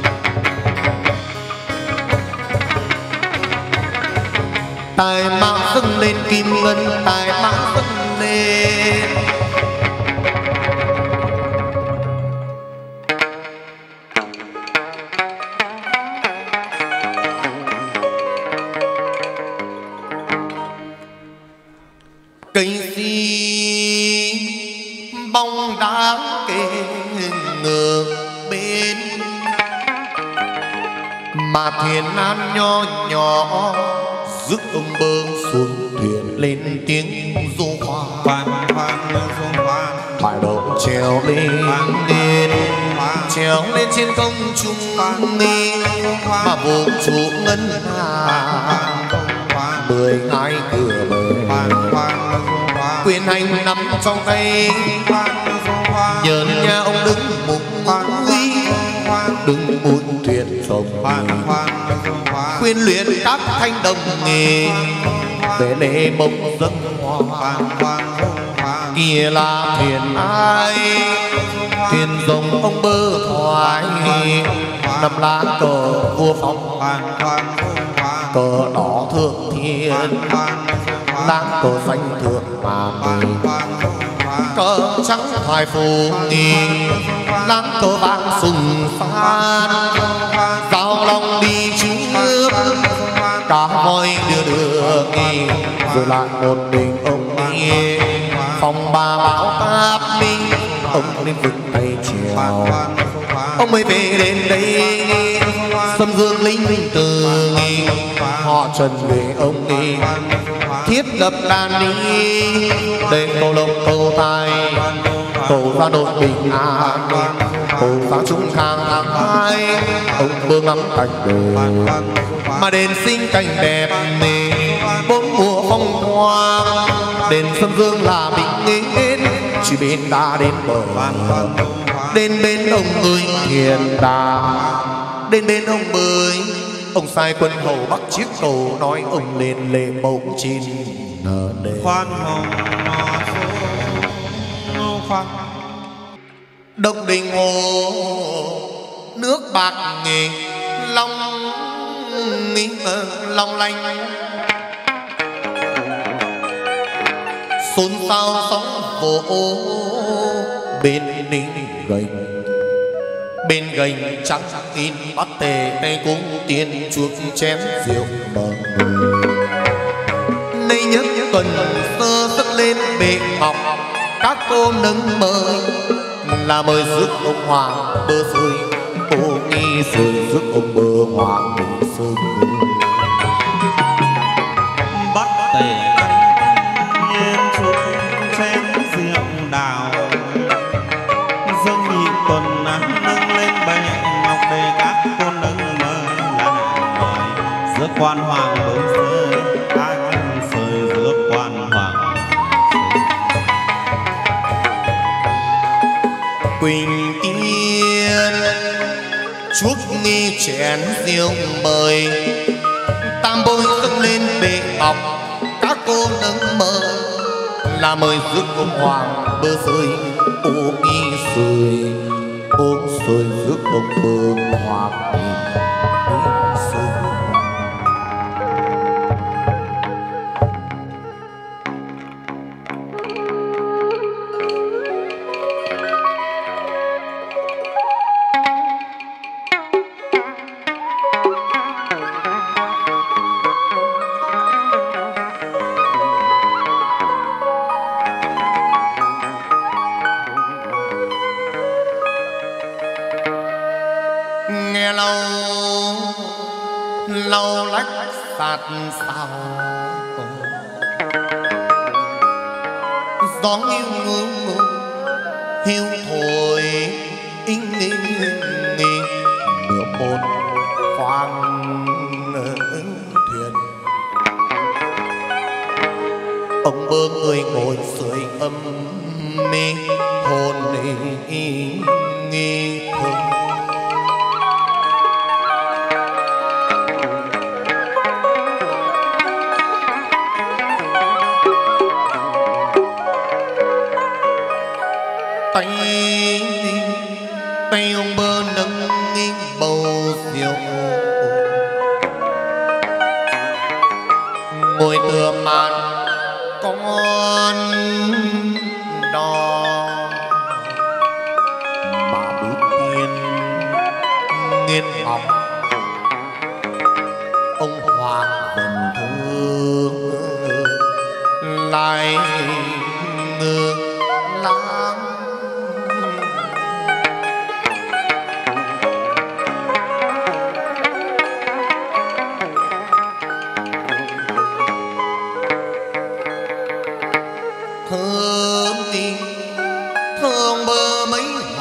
tài mã dâng lên kim ngân tài mã dâng lên cây si bóng đá kê ngược bên mà thuyền nan nho nhỏ rước ông bơ xuống thuyền lên tiếng du khoan khoan khoan du khoan thoại đầu trèo lên lên trèo lên trên công trung đi mà vô chủ ngân hà mười hai cửa lời quyền hành nắm trong tay nhờn nhà ông đứng một mũi đứng mũi thuyền rồng khuyên luyện các thanh đồng nghề về lễ bông dân hoa kia là thuyền ai thuyền rồng ông bơ thoại nằm lá cờ vua phong cờ đỏ thượng thiên lá cờ xanh thượng mà cờ trắng thoại phù nghi lá cờ vàng sùng phan giao long đi trước cả voi đưa đường nghi rồi lại một mình ông đi phòng bà bảo táp minh ông lên vực tay trèo ông mới về đến đây xâm dương linh từ nghi họ trần về ông đi thiết lập đàn đi để cầu lộc cầu tài cầu ra đội bình an cầu ra trung khang tháng hai ông bơ ngắm cảnh đời mà đền sinh cảnh đẹp nè bốn mùa phong hoa đền sân dương là bình yên chỉ bên ta đến bờ đến bên ông ơi thiền đà đến bên ông bơi ông sai quân hầu bắt chiếc cầu nói ông lên lệ bông chín nở đền khoan hồng khoan đông đình hồ nước bạc nghề long ní long lanh xôn xao sóng vỗ bên ninh gành bên gành trắng in bắt tề tay cúng tiền chuộc chén rượu mừng nay nhất tuần sơ tất lên bệ ngọc các cô nâng mời là mời rước ông hoàng bơ sơi cô nghi sơi rước ông bơ hoàng bình sơn bắt tề nhiên chút chén rượu đào dâng nhị tuần nâng lên bệ ngọc để các cô nâng mời là mời rước quan hoàng bơ sơi ai sơi rước quan hoàng quỳnh tiên chuốc nghi chén rượu mời tam bôi dâng lên bệ ngọc các cô nâng mời là mời rước ông hoàng bơ sơi ô nghi sơi ôm sơi rước ông bơ hoàng bình sơn nghe lâu lâu lách sạt sào gió nghiêu ngư hiu thổi in in nghi nửa một khoang thuyền ông bơ người ngồi sưởi ấm mi hồn nghi nghi thương tay tay ông bơ nâng nghiêng bầu rượu ngồi tựa màn con đò bà bước tiên nghiên ngọc ông hoàng vần thương lại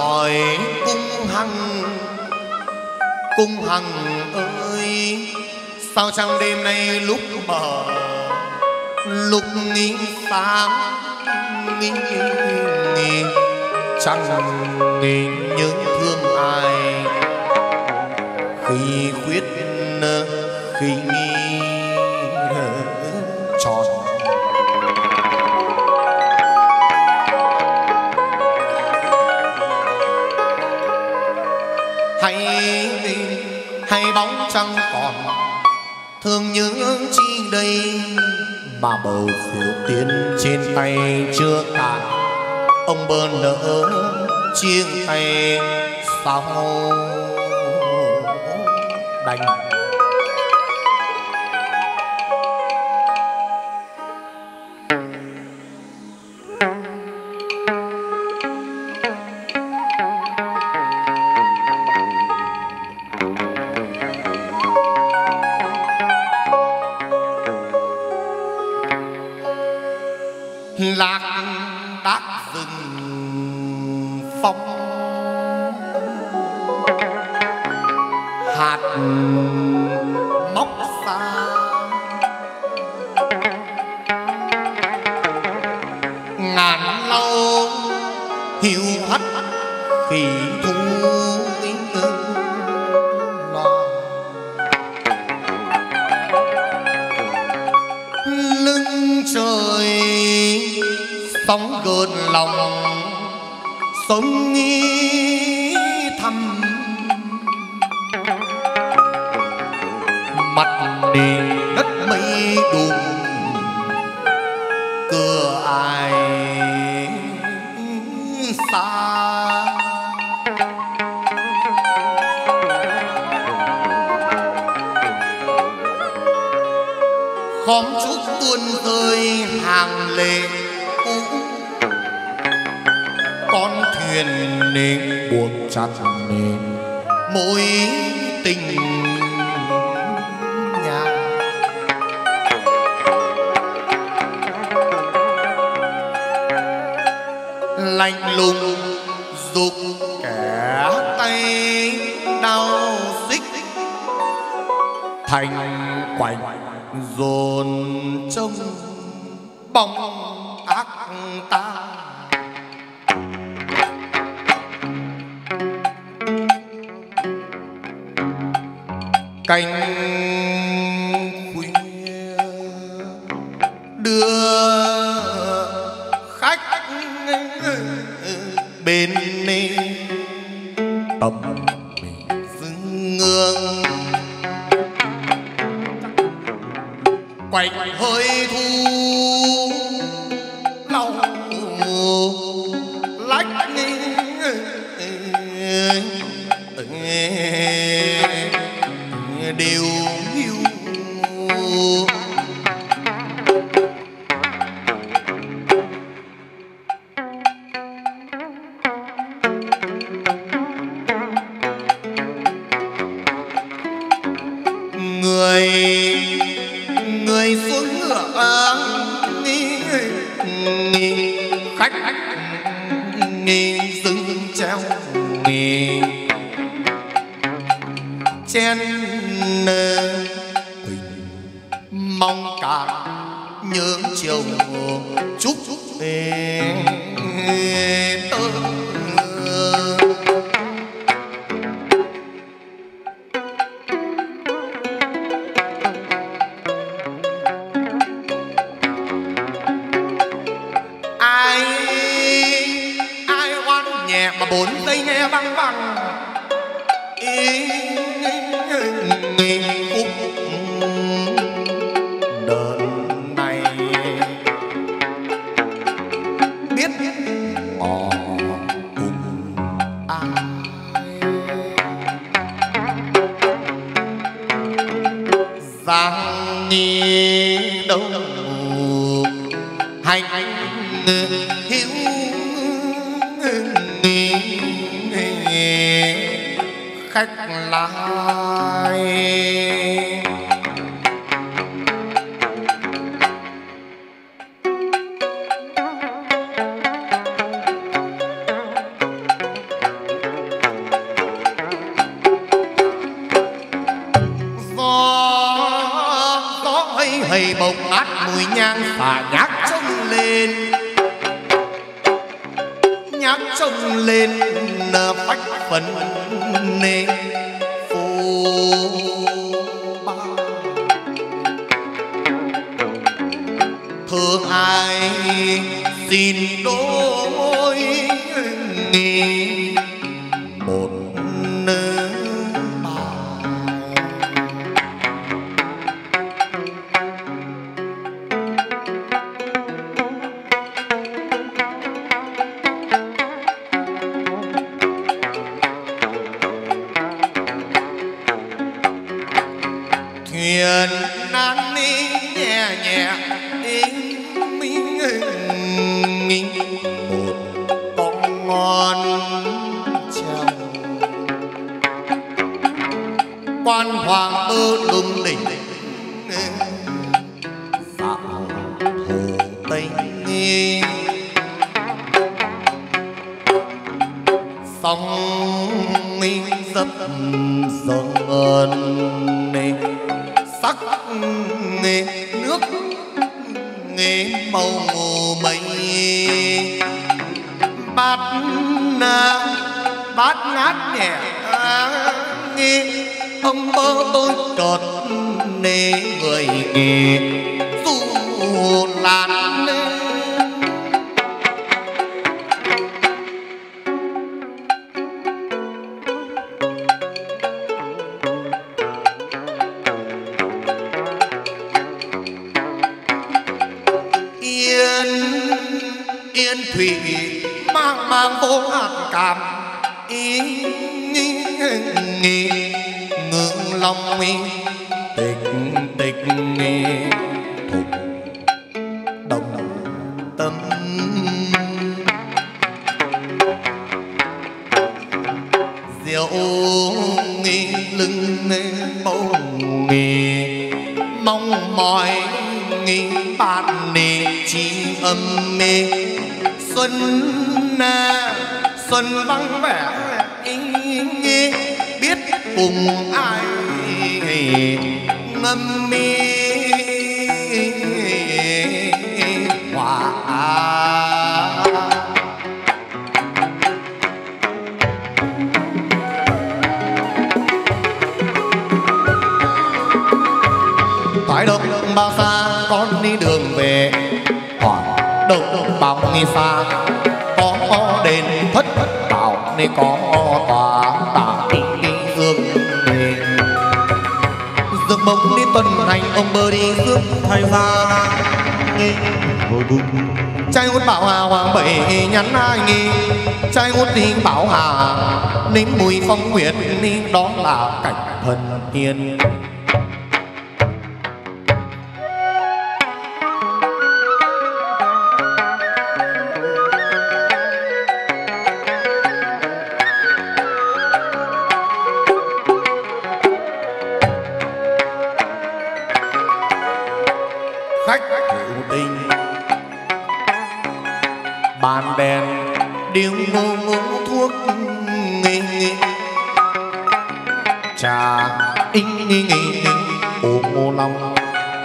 hỏi cung hằng, cung hằng ơi, sao chẳng đêm nay lúc mờ lúc nghi sáng nghi nghi chẳng nghi nhớ thương ai khi khuyết khi nghi tròn. Hay hay bóng trăng còn thương nhớ chi đây, mà bầu phiếu tiến trên tay chưa tàn, ông bơn nỡ chiêng tay sao đành. Lạc đác rừng phong, hạt móc xa, ngàn lâu hiu hắt khi thu lưng trời sóng gợn lòng sống nghĩ thầm, mặt nền đất mây đùm cửa ai xa. Khóm trúc buồn rơi hàng lệ cũ, con thuyền nên buộc chặt nên mối tình nhà. Lạnh lùng giục kẻ tay đau xích, thành quạnh dồn trông bóng ác ta. Cánh khuya đưa khách bên này tầm rừng ngương, quạnh hơi thu lau lách điều hiu. Người người xuống ngựa khách nghi dưng treo nghi chen quỳnh mong cả nhớ chiều chúc về tơ. Ai ai oán nhẹ mà bốn giây nghe văng vẳng ý khúc đợt này biết ngỏ cùng ai. Giang nhi đâu hành hiếu khách lại. thầy bộc át mùi nhang xả nhác trông lên, nhác trông lên phách phấn nê phù ba. Thương ai xin đôi nghi một nơi thuyền nan đi nhẹ nhẹ mình một con ngon treo quan hoàng ơ lung đỉnh dạo hồ tây nghi sóng mi dấp dần sắc nghề nước nghề màu mây bát na bát ngát nhẹ nghe ông bơ tôi chợt nề người nghề dù làn yên thủy mang mang vô hạn cảm ý nghi ngưỡng lòng mi tịch tịch nghi thục đồng tâm diệu nghi lưng mâu nghi mong mỏi nghi bạn nề chi âm mê xuân na xuân vắng vẻ ý biết cùng ai ngâm mi hòa thoái đông bao xa con đi đường về hỏi đông bao nghi xa có đền thất bảo nên có tòa tả đi dương dương mông đi tuần hành ông bơ đi dương thay ra nghi ngồi bụng trai hút bảo hà hoàng bảy nhắn hai nghi trai hút đi bảo hà nín mùi phong nguyệt nín đó là cảnh thần hiền khách hữu tình bàn đèn điếng ngô ngô thuốc nghi nghi trà in nghi nghi ôm ô long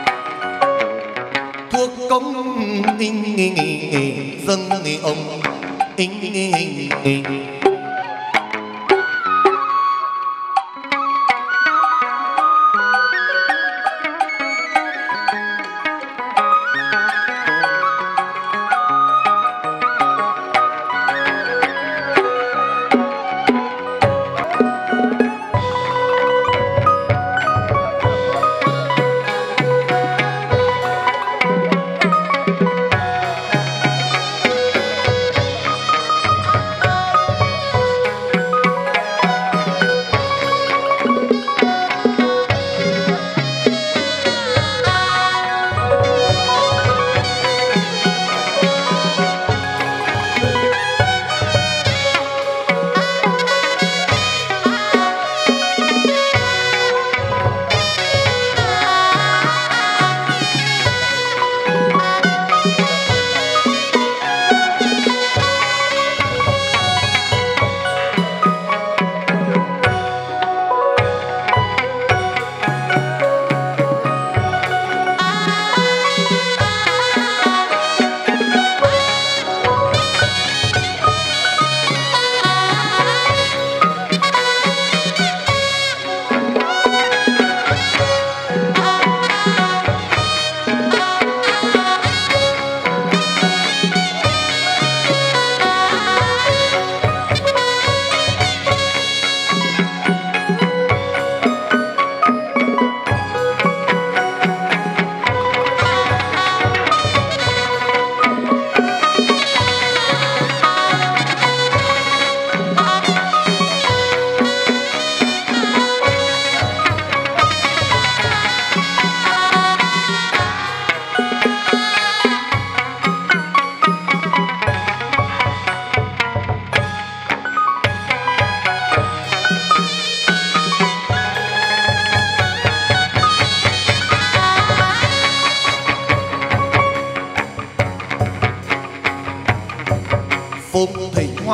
thuốc công in nghi nghi dâng nghi ông in nghi nghi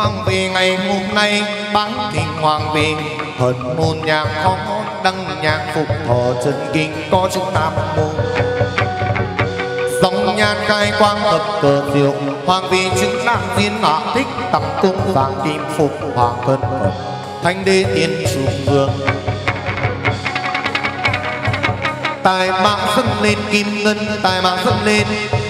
hoàng về ngày hôm nay bán thịnh hoàng về hận môn nhạc khó đăng nhạc phục thọ chân kinh có chữ tam môn dòng nhạc khai quang tập cờ diệu hoàng vị chữ nam viên ngọ thích tập cung vàng kim phục hoàng thân phật thanh đế tiên trung vương tài mạng dâng lên kim ngân tài mạng dâng lên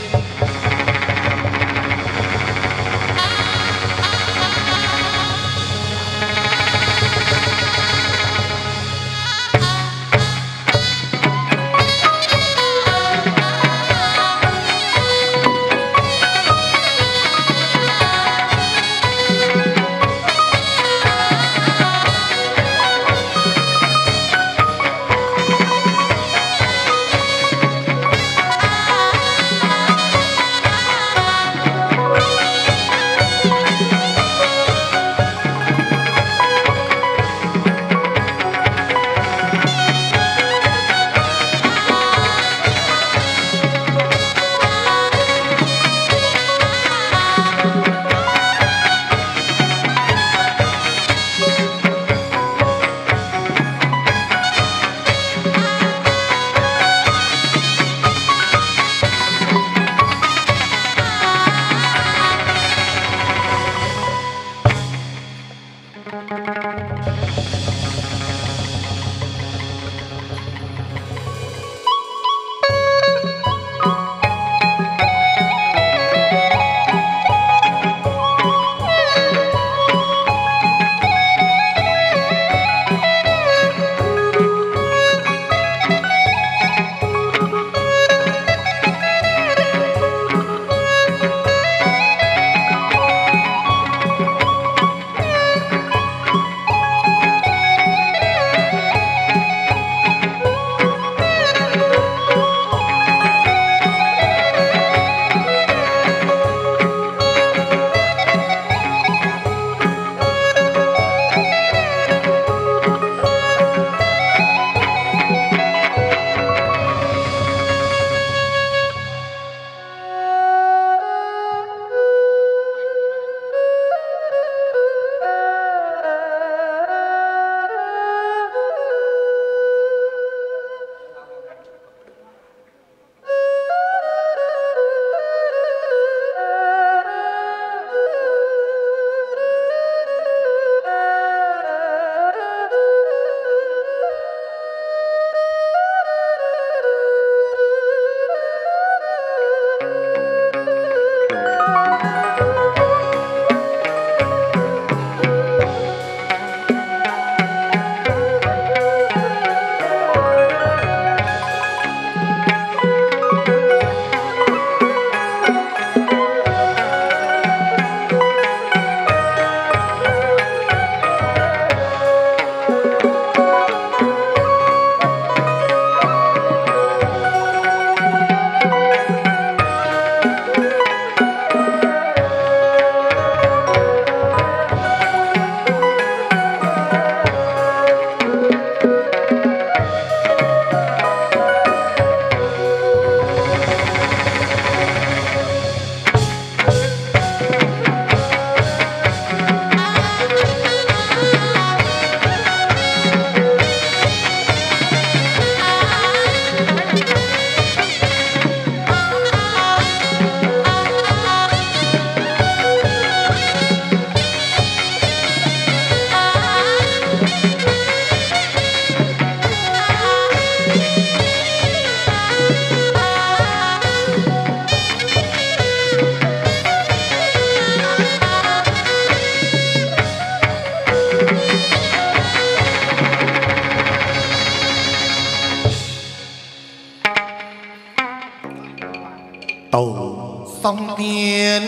tàu sông thiên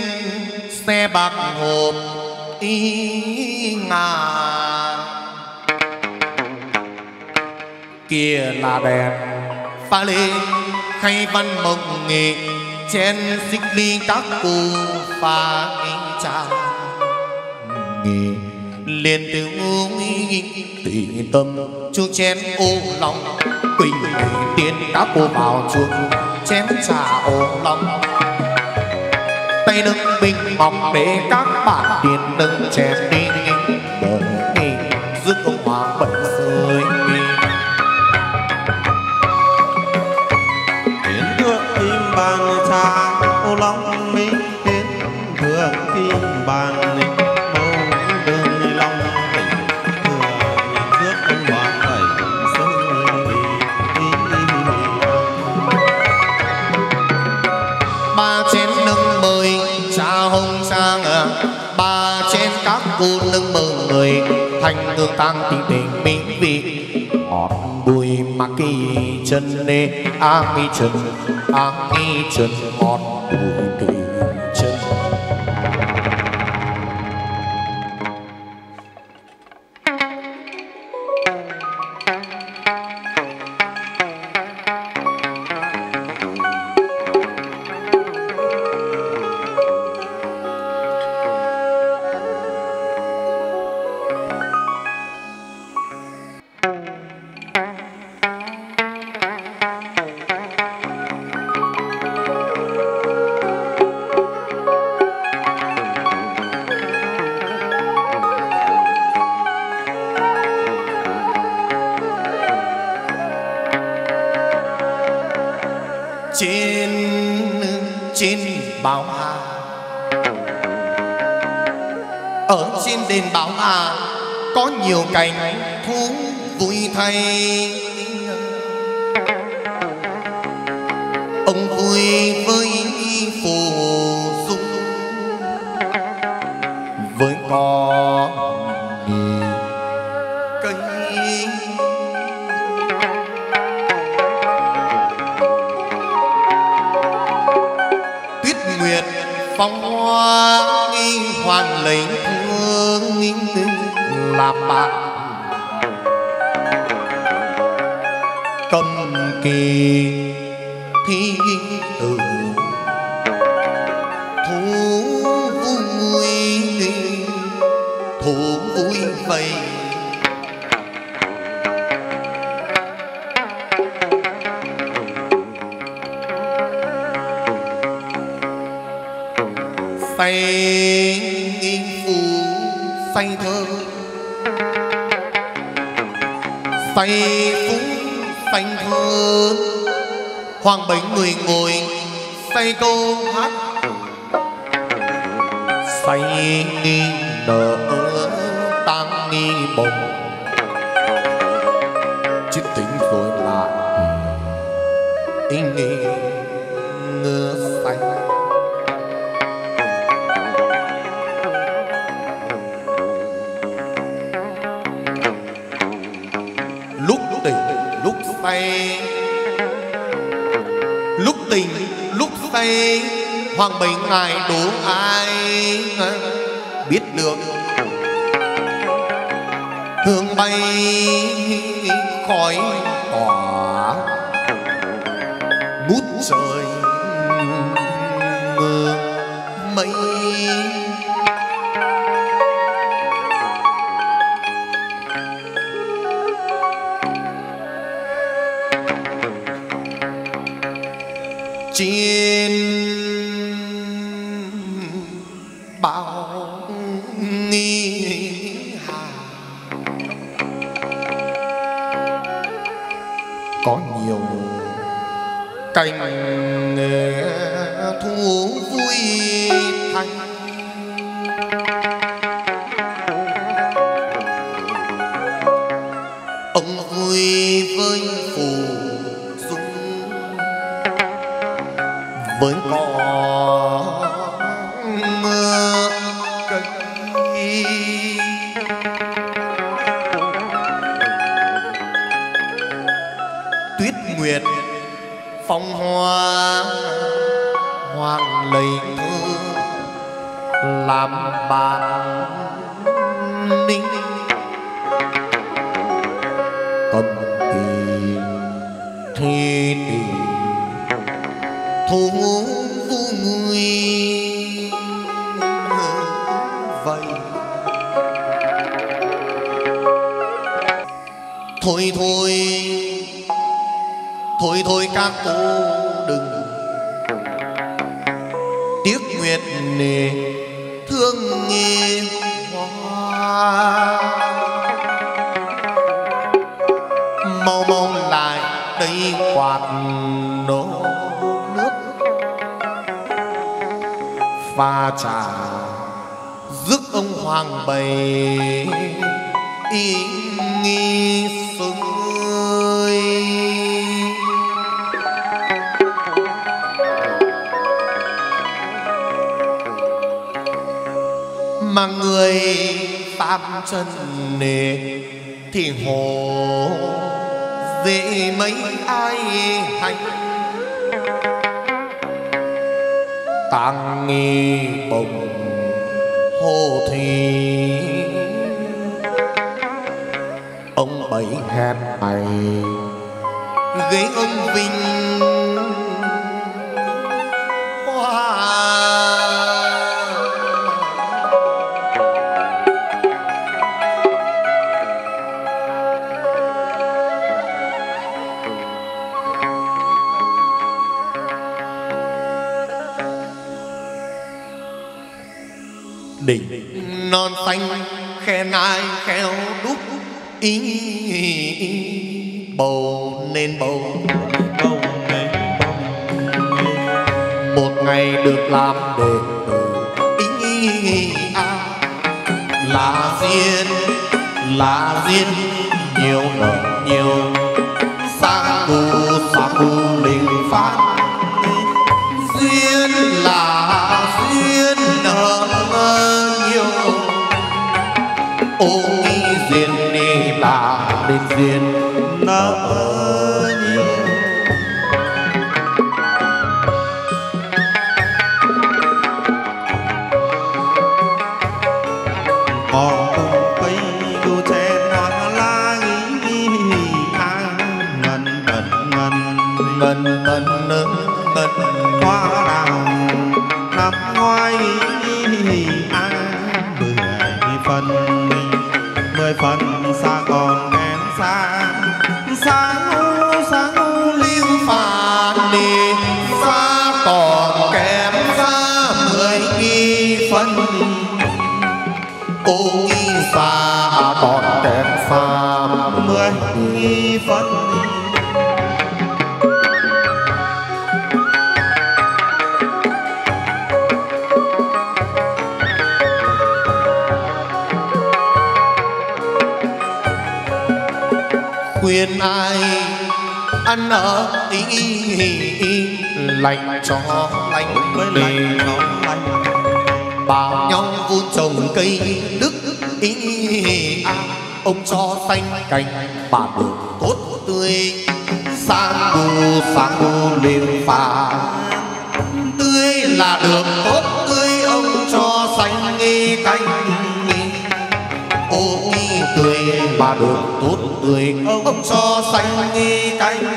xe bạc hộp ý ngà kia là đèn pha lê hay văn mộng nghệ chen xích ly các cụ pha trà nghề liền từ tùy tâm chuông chén ô lòng quỳnh tiền các cô vào chuông chén trà ô lòng tay nay nâng bình ngọc để các bạn tiền nâng chén đi bờ đi rước ông hoàng bảy rơi đến thượng kim bàn xa ô long mỹ đến thượng kim bàn mâu đường long tỉnh thừa nhận rước ông hoàng bảy rơi ba chén nâng mời cha hồng sang à ba chén các cô nâng mời người thành hương tăng tình tình mỹ vị ngọt bùi mà kỳ chân nê á mi chân á mi chân ngọt bùi kỳ chân trên trên báo hà ở trên đền báo hà có nhiều cảnh thú vui thay ông vui với phù dung với con cây nguyệt phong hoa nghi hoàng lấy thương làm bạn cầm kỳ thi tử thú vui thú vui vây say nghi phù say thơ say phú say thơ hoàng bảy người ngồi say câu hát say nghi nở tang nghi bồng chứ tính rồi lại ý nghi ngơ say lúc tỉnh lúc say lúc tỉnh lúc say hoàng bảy ngài đố ai biết được hương bay khói tỏa ngút trời mưa mây trên bao nghi hà có nhiều cảnh thú vui thanh ông vui với phù dung với con cây tuyết nguyệt phong hoa hoàng lấy thơ làm bạn ninh cầm kỳ thi tình thú vui vậy thôi thôi thôi thôi các cô đừng tiếc nguyệt nề thương nghi hoa. Mau mau lại đây quạt nấu nước pha trà rước ông hoàng bày ý nghi sơi. Mà người tam chân nề thì hồ dễ mấy ai hay tang nghi bồng hồ thì ông bảy hẹn mày ghế ông Vinh hoa. Đỉnh non xanh khen ai khéo đúc ý, ý bầu nên bầu bầu nên bầu. Một ngày được làm đền từ ý à, là duyên là duyên nhiều nở nhiều sa cu sa cu linh phát. Duyên là duyên nở nhiều ô nghi duyên đi là bên duyên nở nhiều. Có cùng cây cô chen hoa la ý a ngân ngân ngân Ngân ngân ngân ngân hoa đào năm ngoái a mười phần mười phần xa còn kém xa xa xa liêu phạt đi xa còn kém xa mười nghi phân. Ô nghi xa còn kém xa mười nghi phân. khuyên ai ăn ở ý, ý, ý lạnh cho lạnh mới lạnh cho lạnh. bảo nhau vun trồng cây đức ý, ý à, ông cho xanh cành bà được tốt tươi sang mù sang mù liền phà tươi là được tốt tươi ông cho xanh nghi cành ô nghi tươi mà được tốt tươi ông cho xanh nghi cành.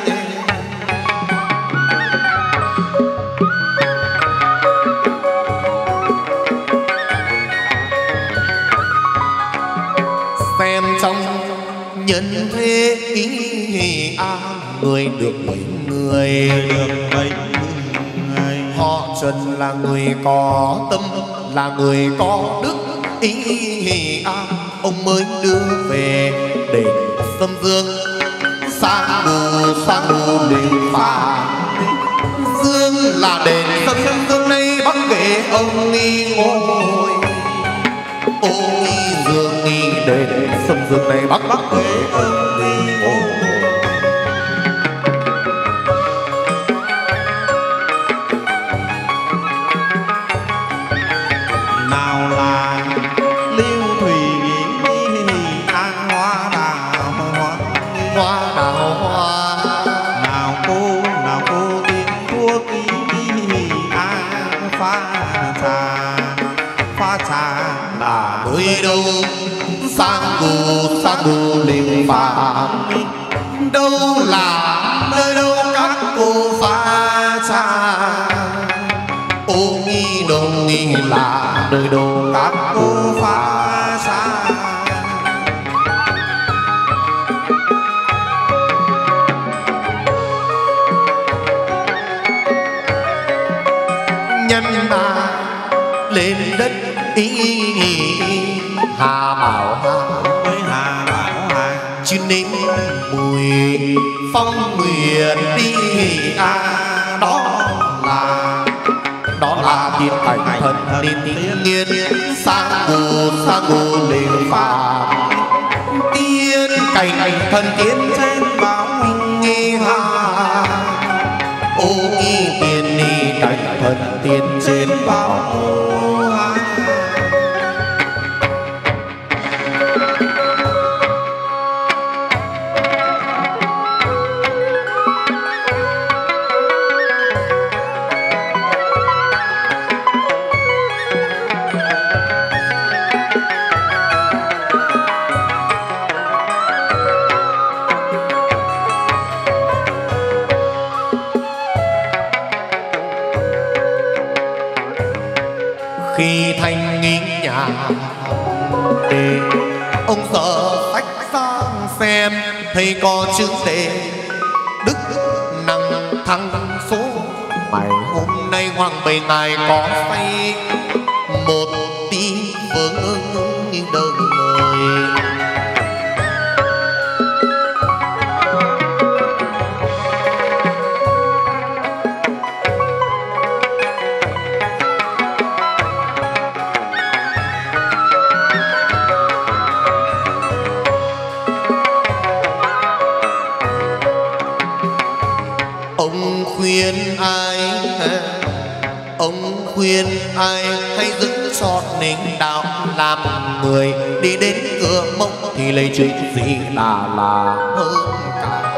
Xem trong nhân thế ý a người được mấy người được mấy người họ Trần là người có tâm là người có đức ý a ông mới đưa về để xâm dương sang mù sang mù linh phà dương là đền xâm dương này bắc về ông nghi ngôi ô nghi dương nghi đền xâm dương này bắc bắc về ông nghi ngôi. nào là lưu thủy an hoa đào hoa Hoa đào hoa nào cô nào cô tiếng thuốc a pha trà pha trà là nơi đâu sang mù sang mù linh phà đâu là nơi đâu các cô pha trà ô nghi đâu nghi là nơi đâu các cô pha trà. Nhân mà ý hà bảo hà ơi hà bảo hà chứ nếm mùi phong nguyện đi à đó là đó là tiên cảnh thần tiên nhiên sang ngù sang ngù lều phàm tiên cảnh thần tiên trên báo nghe hà ô y tiên ni cảnh thần tiên trên báo hà. Khi thanh nghinh nhà đề ông sợ sách sang xem thấy có chữ đề đức năng thăng số mày hôm nay hoàng bề ngài có say một tí vương như đời người. Ông khuyên ai ông khuyên ai hãy giữ cho nên đạo làm người đi đến cửa mông thì lấy chuyện gì là là hơn cả.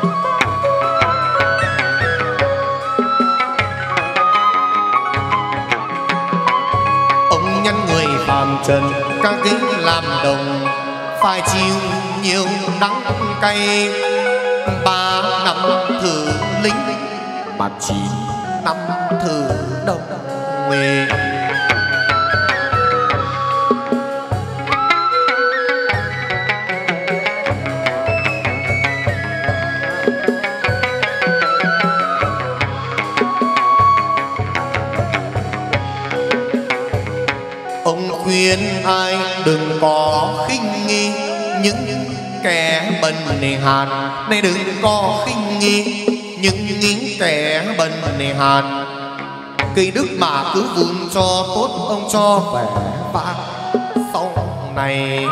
Ông nhắn người phàm trần ca kính làm đồng phải chịu nhiều đắng cay ba năm thử lính mà chỉ năm thử đồng nghề. Ông khuyên ai đừng có khinh nghi những kẻ bần hàn này, đừng có khinh nghi những những kẻ bần hàn. Cây đức mà cứ vun cho tốt ông cho vẻ vang sau này.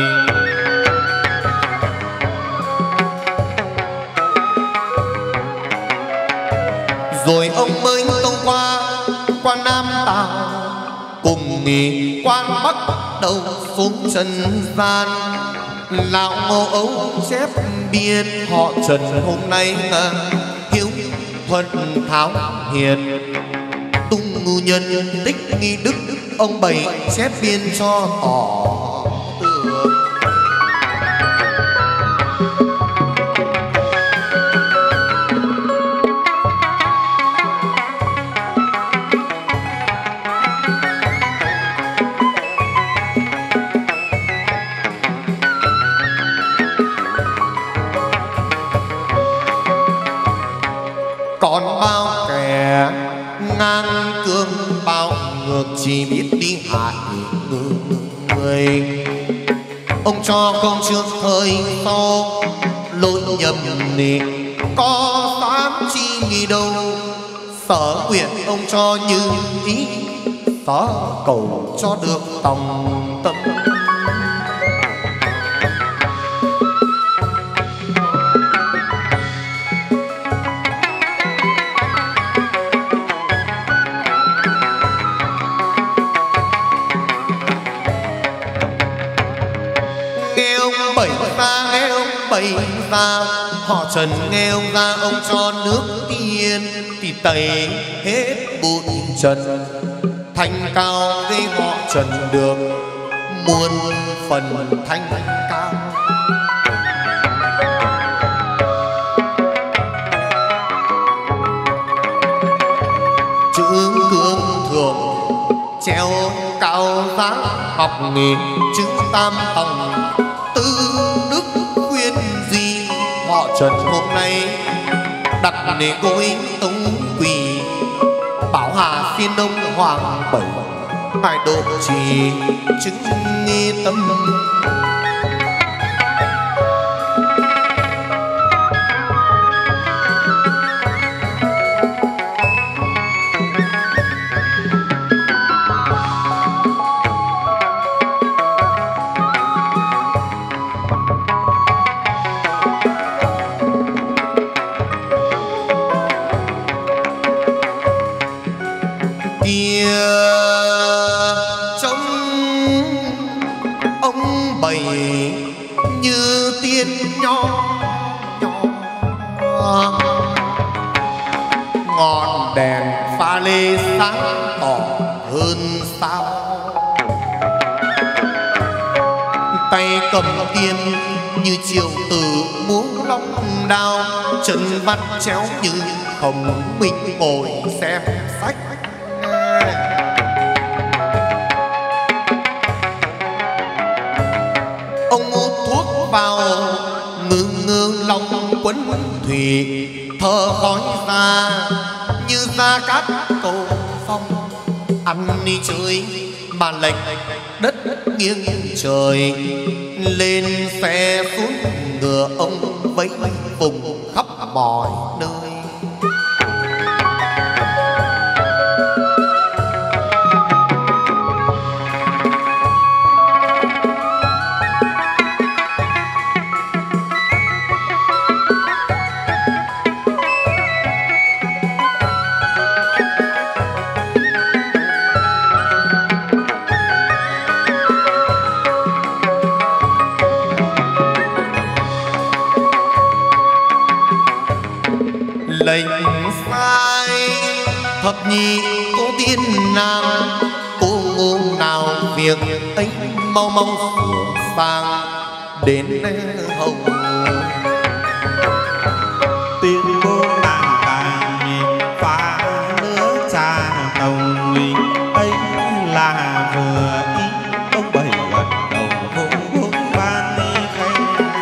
Rồi ông mới tông qua quan Nam Tào cùng nghỉ quan Bắc đầu xuống trần gian. Lão Ngô Ấu chép biên họ Trần hôm nay hiếu thuận tháo hiền tung ngu nhân tích nghi đức ông bày chép biên cho tỏ tường. Còn bao kẻ ngang cương bao ngược chỉ biết đi hại người. Ông cho công trước thời sau lỗi nhầm nề có dám chi nghi đâu. Sở nguyện ông cho như ý sở cầu cho được tòng tâm. Bày ra họ Trần nghe ông ra ông cho nước tiên thì tẩy hết bụi trần thanh cao gây họ Trần được muôn phần thanh cao. Chữ cương thường treo cao giá học nghề chữ tam tòng tư đức khuyên gì họ Trần hôm nay đặt để gối tống quỳ bảo hà phiên đông hoàng bảy ngài độ trì chứng nghi tâm. Ngọn đèn pha lê sáng tỏ hơn sao, tay cầm tiên như triều tử múa long đao, chân vắt chéo như Khổng Minh ngồi xem sách. Ông hút thuốc vào ngư ngư long quấn thủy, thở khói ra như ra cát cầu phong. Ăn đi chơi mà lệch đất nghiêng trời, lên xe xuống ngựa ông vẫy vùng khắp mọi nơi. Lệnh sai thập nhị cô tiên nam, cô ngô nào việc ấy mau mau sửa sang đến hồng. Tiên cô nàng càng phá nước trà đồng ấy là vừa ý ông bảy gật đầu hô hô ban đi khay.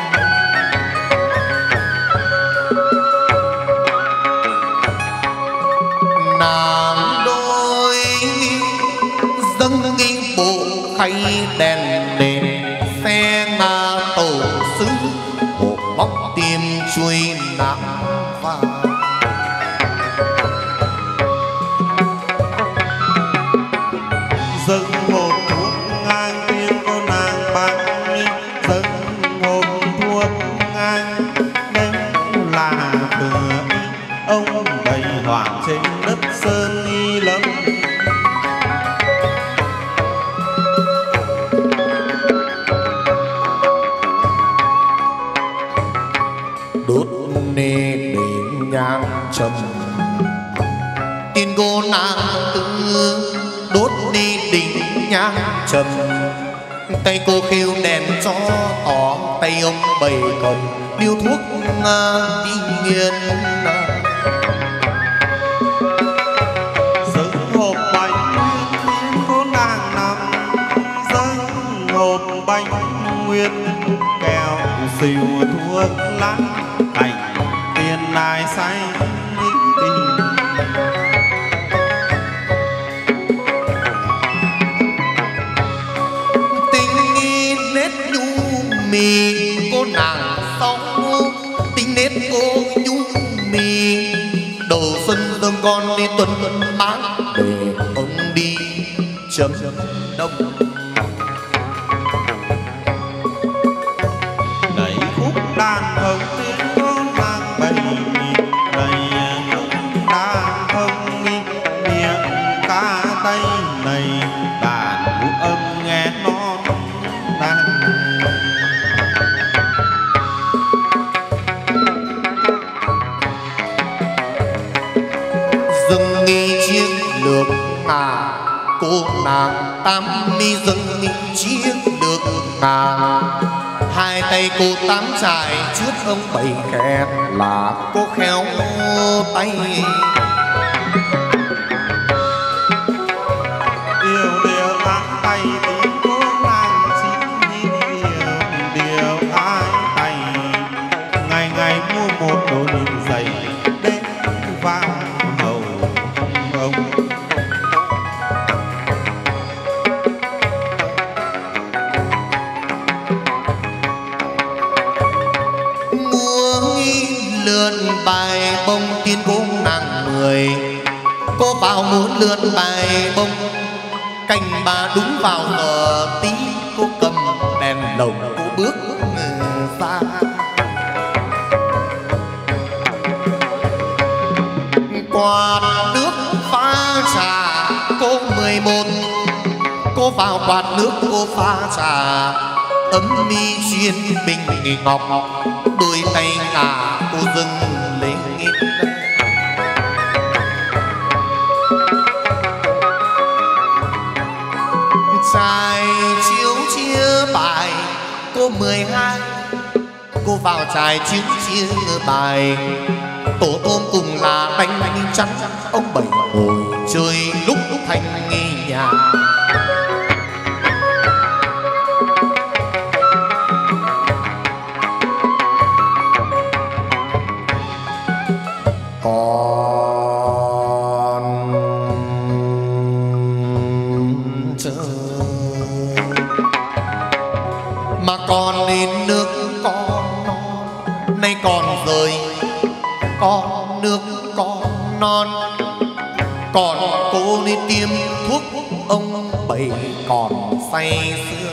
Nàng đôi dâng nghi bộ khay đèn đèn, xe nga tổ sứ bộ móc tim chui nắng vàng. Dâng hộp thuốc ngang tiên cô nàng băng, dâng hộp thuốc ngang đến là vừa ý ông đầy hoảng trên đất sơn y lâm. Đốt nê đến nhang trầm, tiên cô nàng tư đốt đi đỉnh nhang trầm. Tay cô khêu đèn cho tỏ, tay ông bày còn điếu thuốc đi nghiền. Dâng hộp bánh tiên cô nàng nằm, dâng hộp bánh nguyên kẹo xìu thuốc lá, cảnh tiền ai say tình. Mì cô nàng sống tính nết cô nhu mì, đầu xuân đơm con đi tuần mát để ông đi chấm đông. Đẩy khúc đàn hồng tiếng cô nàng bày, đẩy khúc đàn hồng miệng ca tay này, đàn vũ âm nghe non đàn. Dâng nghi chiếc lược ngà, cô nàng tam mi dâng nghi chiếc lược ngà. Hai tay cô tám trải trước ông bảy khẽ là cô khéo tay. Điều điều ái tay tiếng cô nàng chỉ điều điều ái tay, ngày ngày mua một đôi giày đến vào hầu ông. lượn bài bông tiên cung nàng mười. Cô vào muốn lượn bài bông, cành bà đúng vào giờ tí. Cô cầm đèn lồng cô bước xa. Quạt nước pha trà cô mười một. Cô vào quạt nước cô pha trà, ấm mi duyên bình ngọc. Đôi tay ngả cô dâng lên. Trai chiếu chia bài cô mười hai. Cô vào trai chiếu chia bài, tổ tôm cùng là đánh chắn. Ông bảy ngồi chơi lúc thành nhà. Còn chờ mà còn đến nước con non, nay còn rời con nước con non. Còn cô đi tiêm thuốc ông bảy còn say sưa.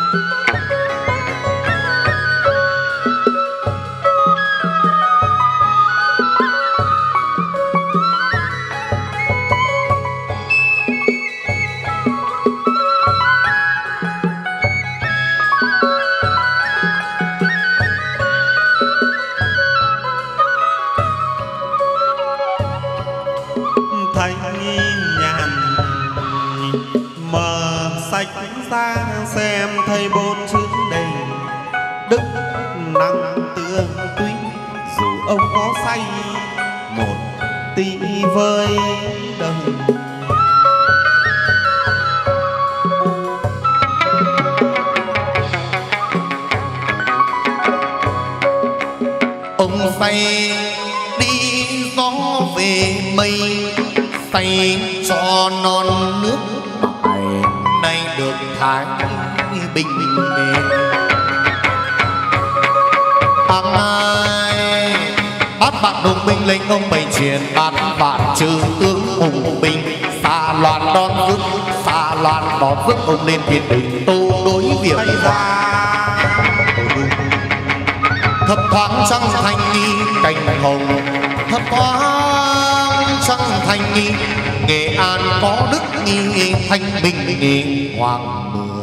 Xem thấy bốn chữ đầy đức năng tương tuy. Dù ông có say một tí với đời, ông say đi gió về mây. Say cho non nước bài nay được thái bình yên. Tháng hai bát vạn đồng binh lệnh ông bày truyền. Bát vạn trừ tướng hùng binh, xa loạn đón rước, xa loạn đón rước ông lên thiên đình. Tô đối việc ra thấp thoáng trăng thanh nghi cành hồng. Thấp thoáng trăng thanh nghi Nghệ An có đức nghi thanh bình nghi hoàng mười.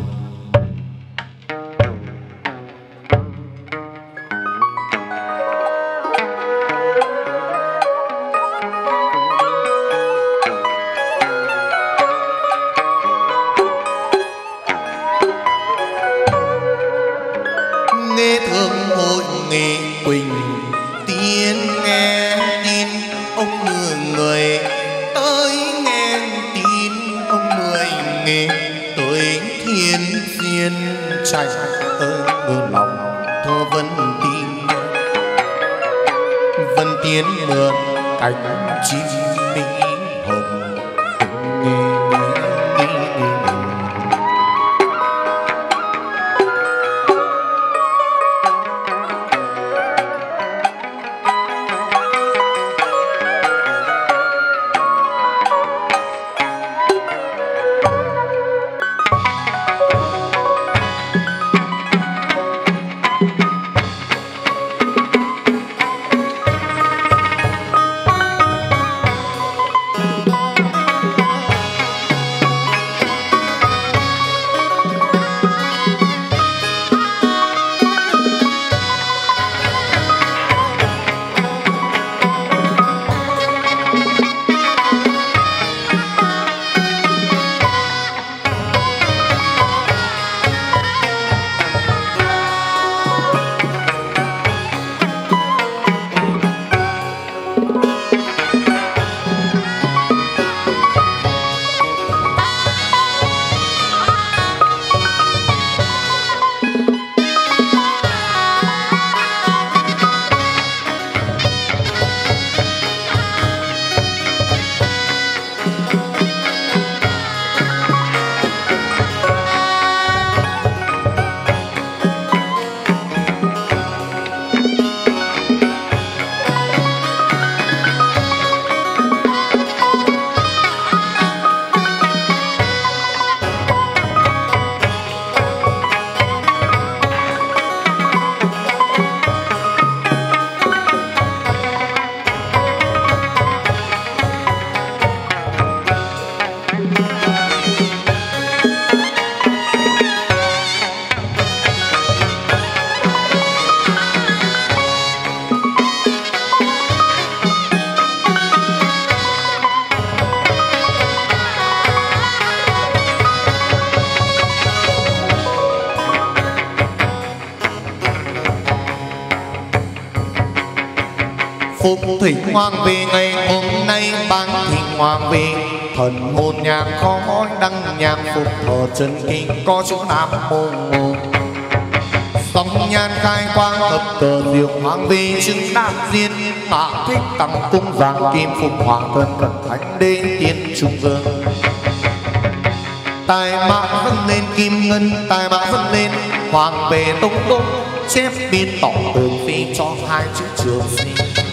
Nghe thương hội nghị quỳnh tiên nghe tin ông mười người tới nghe tin ông mười nghề tới thiên duyên trạch ở lòng thơ vân tin vân tiến mượn cánh chim mỹ hồng nghe Phục thỉnh hoàng về ngày hôm nay ban thỉnh hoàng về thần hồn nhang khói đăng nhang phục thờ chân kinh có chữ nam mô. Song nhan khai quang thập cờ diệu hoàng về chứng đan diên hạ thích tầm cung vàng kim phục hoàng thân cẩn thánh đế tiên trung vương. Tài mã dâng lên kim ngân tài mã dâng lên hoàng về tông tông chép biên tỏ tường phi cho hai chữ trường sinh.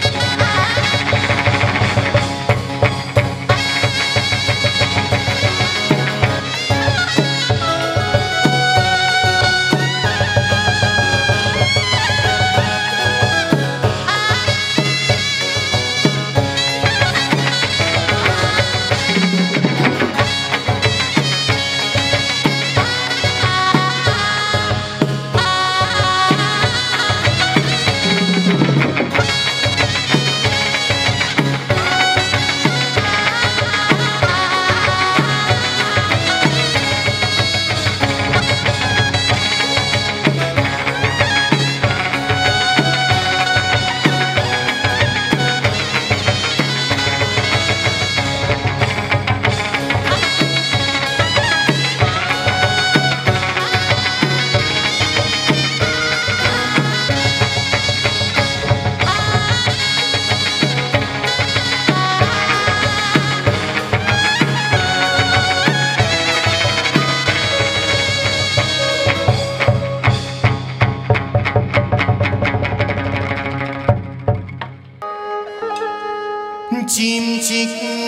Chim chích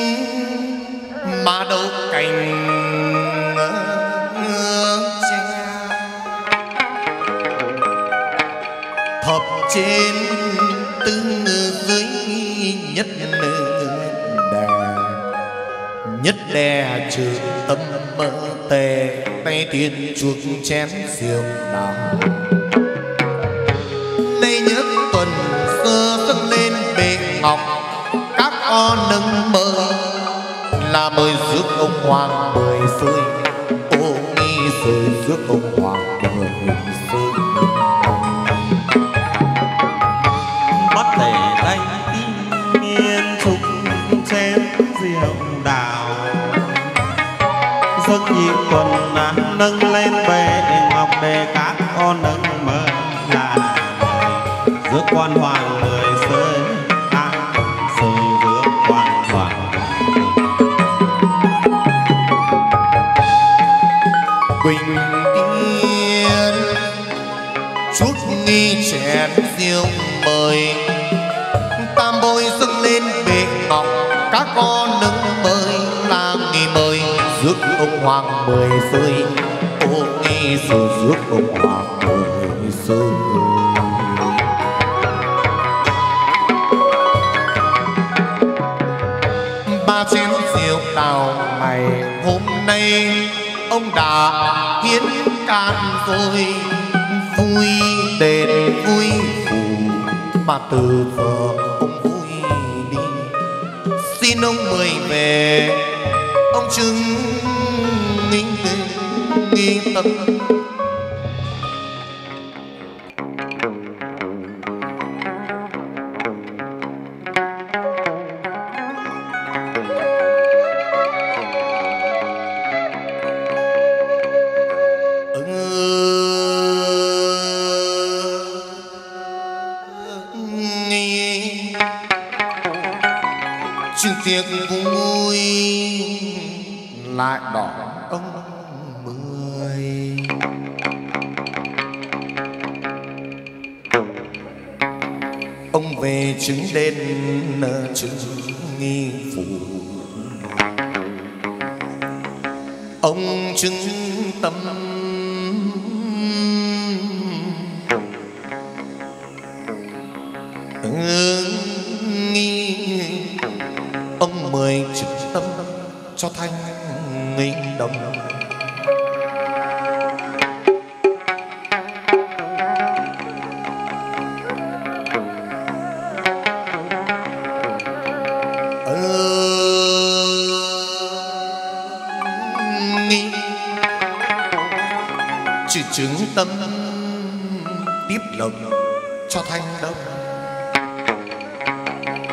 mà đâu cành tre thập trên tư dưới nhất đè nhất đè trừ tâm mơ tề tay tiên chuộc chén rượu nào đây nhất tuần xưa dâng lên bề ngọc các con nâng mơ là mời rước ông hoàng mười rơi ô nghi rồi rước ông hoàng mười rơi bắt để tay miên trục chén rượu đào dâng nhị tuần nâng lên bề ngọc để các con nâng mơ là rước quan hoàng mười rơi bình yên chút nghi chén rượu mời tam bôi dâng lên bệ ngọc các con nâng mời làm nghi mời rước ông hoàng mười rơi ô nghi rồi rước ông hoàng mười rơi. Ba chén rượu đào ngày hôm nay ông đã hiến can rồi vui đền vui phù mà từ giờ ông vui đi xin ông mời về ông chứng nghi nghi tâm. Chừng tiệc vui lại đỏ ông mười ông về chứng đền chứng nghi phủ ông chứng tâm ông mời trực tâm cho thanh nghi đồng nghi chữ chứng tâm tiếp lộc cho thanh đông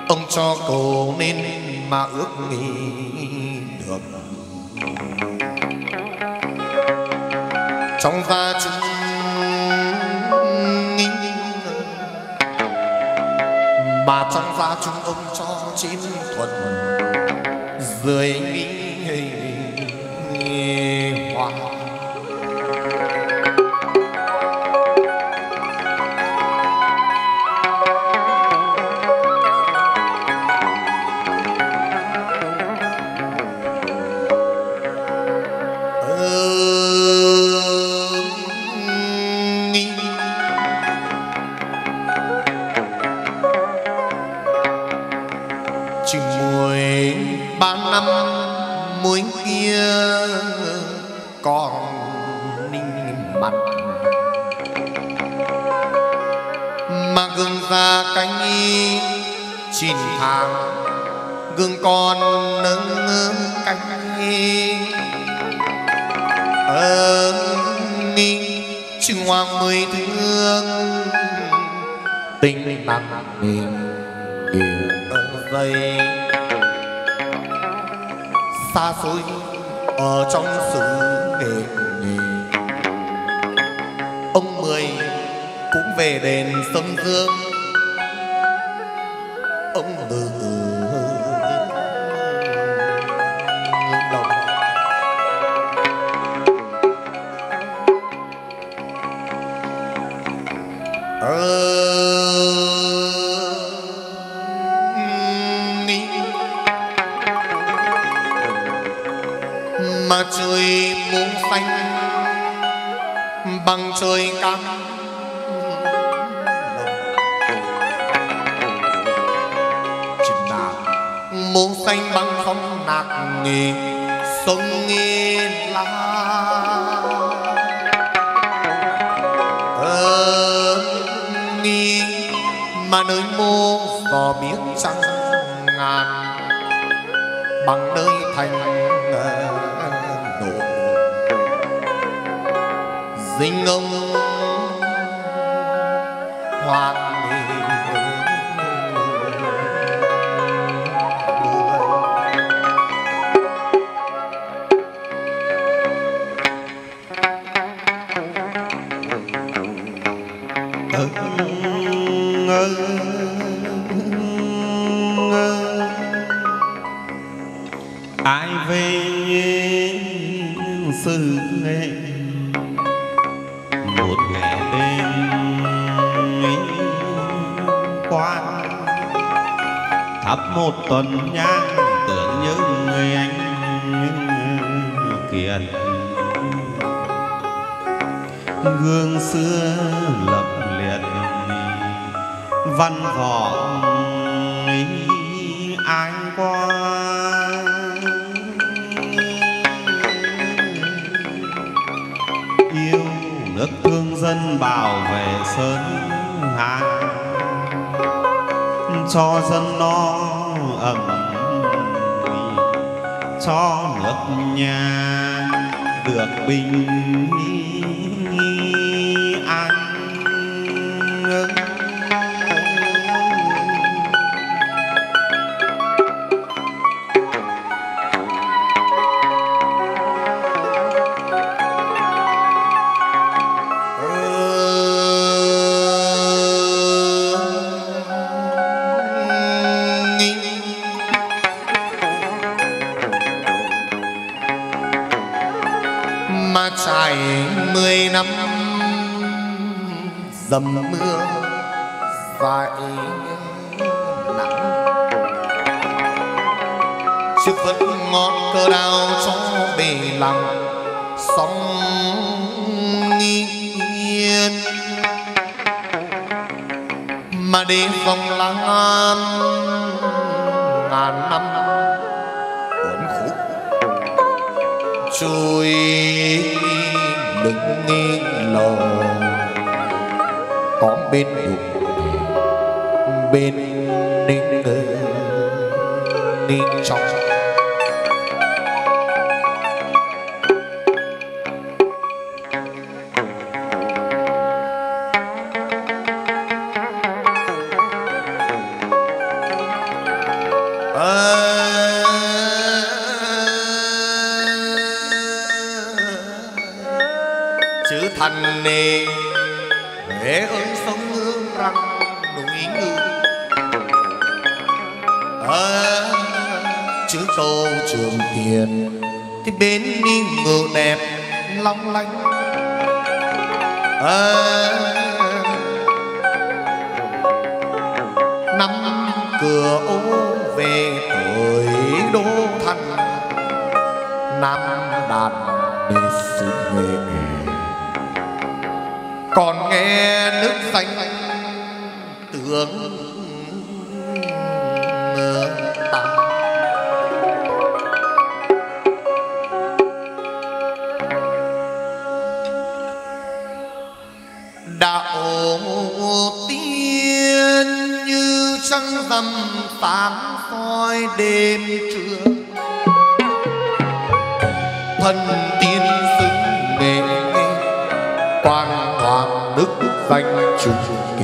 ông cho cầu nên mà ước nghĩ được. Trong gia chúng mà trong gia chúng ông cho chín thuần dưới hoa. Muối kia còn ninh mặt mà gừng ra cánh chín tháng gừng còn nâng cánh ơn ni chừng hoàng mười thương tình nặng mình điều dây xa xôi ở trong xứ nghệ nghề. Ông Mười cũng về đền Sông Dương. Ông Mười mà trời muôn xanh bằng trời cam chừng nào muôn xanh bằng phong nạc nghề sông nghiên la ơn nghi mà nơi mô gò biết trăng ngàn bằng nơi thành dinh ông hoàng ai về xứ nghệ một ngày đêm qua thắp một tuần nhang tưởng nhớ người anh kiệt gương xưa lập liệt văn võ ai qua yêu nước thương dân bảo vệ sơn hà cho dân no ấm cho nước nhà được bình an. mà trải mười năm dầm mưa dài nắng chiếc vẫn ngọn cờ đao cho bể lặng sóng nghiêng mà đến vòng lan ngàn năm uốn khúc trôi đừng nghi lờ có bên đục bên ninh ngờ ninh trong Huế ơi sông hương răng núi ngự à, chữ tô Trường Tiền thì bến đi ngự đẹp long lanh à, năm cửa ô về thời đô thành nam đàn đi xứ nghệ còn nghe nước xanh tướng ta đạo tiên như trăng rằm sáng soi đêm trưa thần tiên xứng nghệ quang hoàng đức danh trung kỳ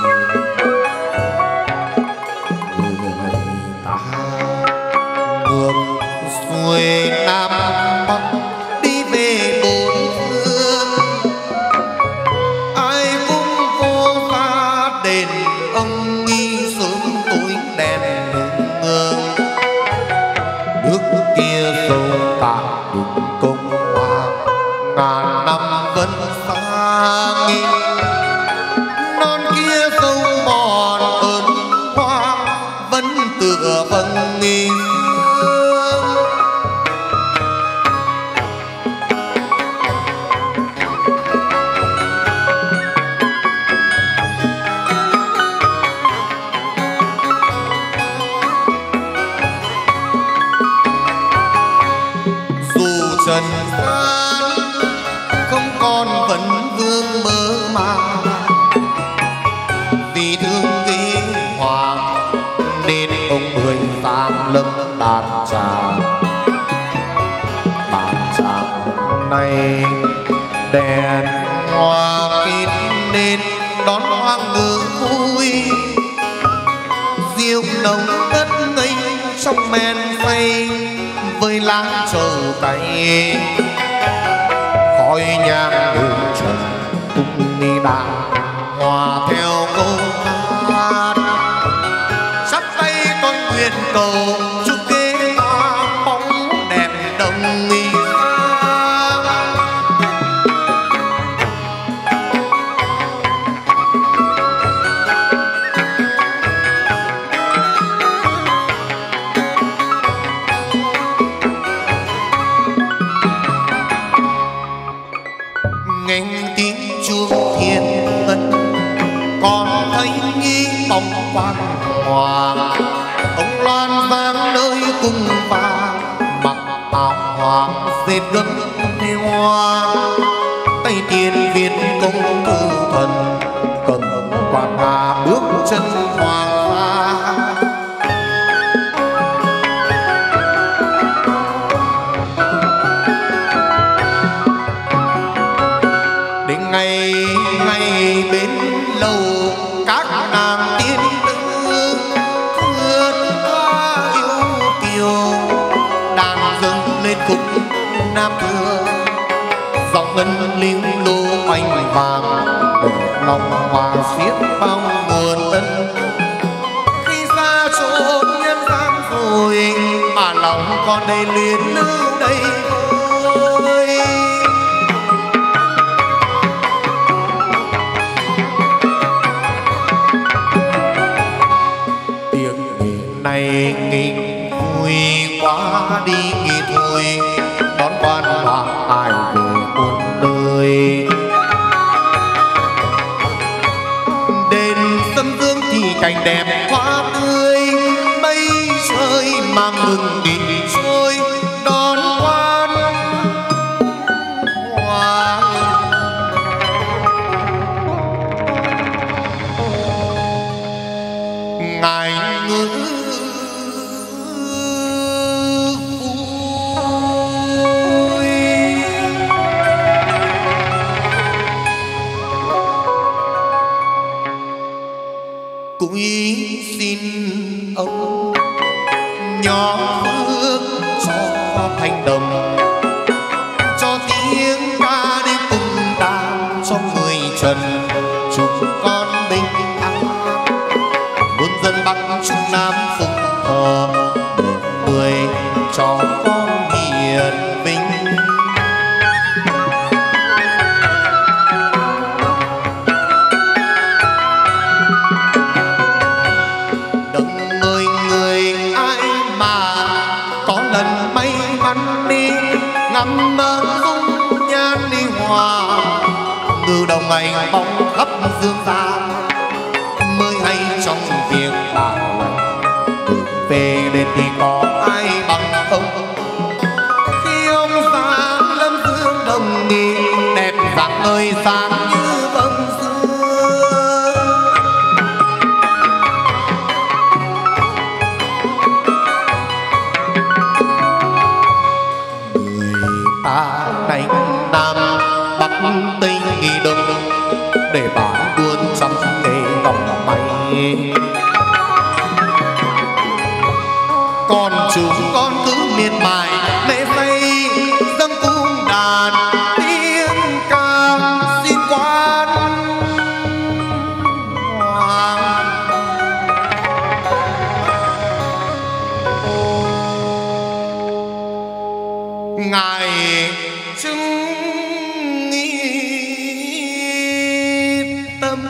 người ta ngược xuôi nam bắc đi về bốn phương ai cũng vô pha đền ông nghi sớm tối đèn ngương nước kia sâu cả đừng công hoa ngàn năm vẫn xa nghi non kia sâu mòn ơn hoa vẫn tựa vầng nghi trần gian không còn vẫn vương mơ màng vì thương ghế hoàng nên ông mười tam lâm đàn tràng đàn tràng này đèn hoa kín nên đón hoang ngự vui rượu nồng ngất ngây trong men say với lá trầu cay khói nhang đường trần tung đi đàn hòa theo câu hát sắp tay con nguyện cầu chúc kế hoa bóng đẹp đồng nghi nghe tiếng chuông thiên ngân còn thấy nghi bóng quang hoàng ông loan vang nơi cung vàng mặc áo hoàng dệt gấm hay hoa tay tiền viên công thư thần cầm quang hà bước chân hoàng pha ngày ngày bên lầu các nàng tiên nữ thướt tha yêu kiều đàn dâng lên khúc nam thưa giọng ngân linh lô oanh vàng đừng lòng hòa xiết bao nguồn ân khi ra chốn nhân gian rồi mà lòng con đây liền lưu đây thôi này nghỉ vui quá đi nghỉ thôi đón quan hoàng ai về muôn nơi đền sân dương thì cảnh đẹp hoa tươi mây trời mang mừng đi trôi đón quan hoàng ngài ngự cúi xin ông nhỏ phước cho thành đồng cho tiếng ca đi cùng đàn cho người trần chúng con bình an, muôn dân Bắc Trung Nam phục thọ, mười cho con hiền vinh. Đừng người người ai mà có lần may mắn đi ngắm mơ dung nhan đi hòa, ngư đồng ngày bóng khắp dương gian mới hay trong việc bảo về đến thì có ai bằng ông khi ông sáng lâm dương đồng nghi đẹp dạng ngời sáng như bông xưa. Người ta đánh nam bắc tây nghi đông để bán buôn trăm nghề ngọc may, còn chúng con cứ miệt mài lễ xây dâng cung đàn tiếng ca xin quan hoàng. Ngài chứng tâm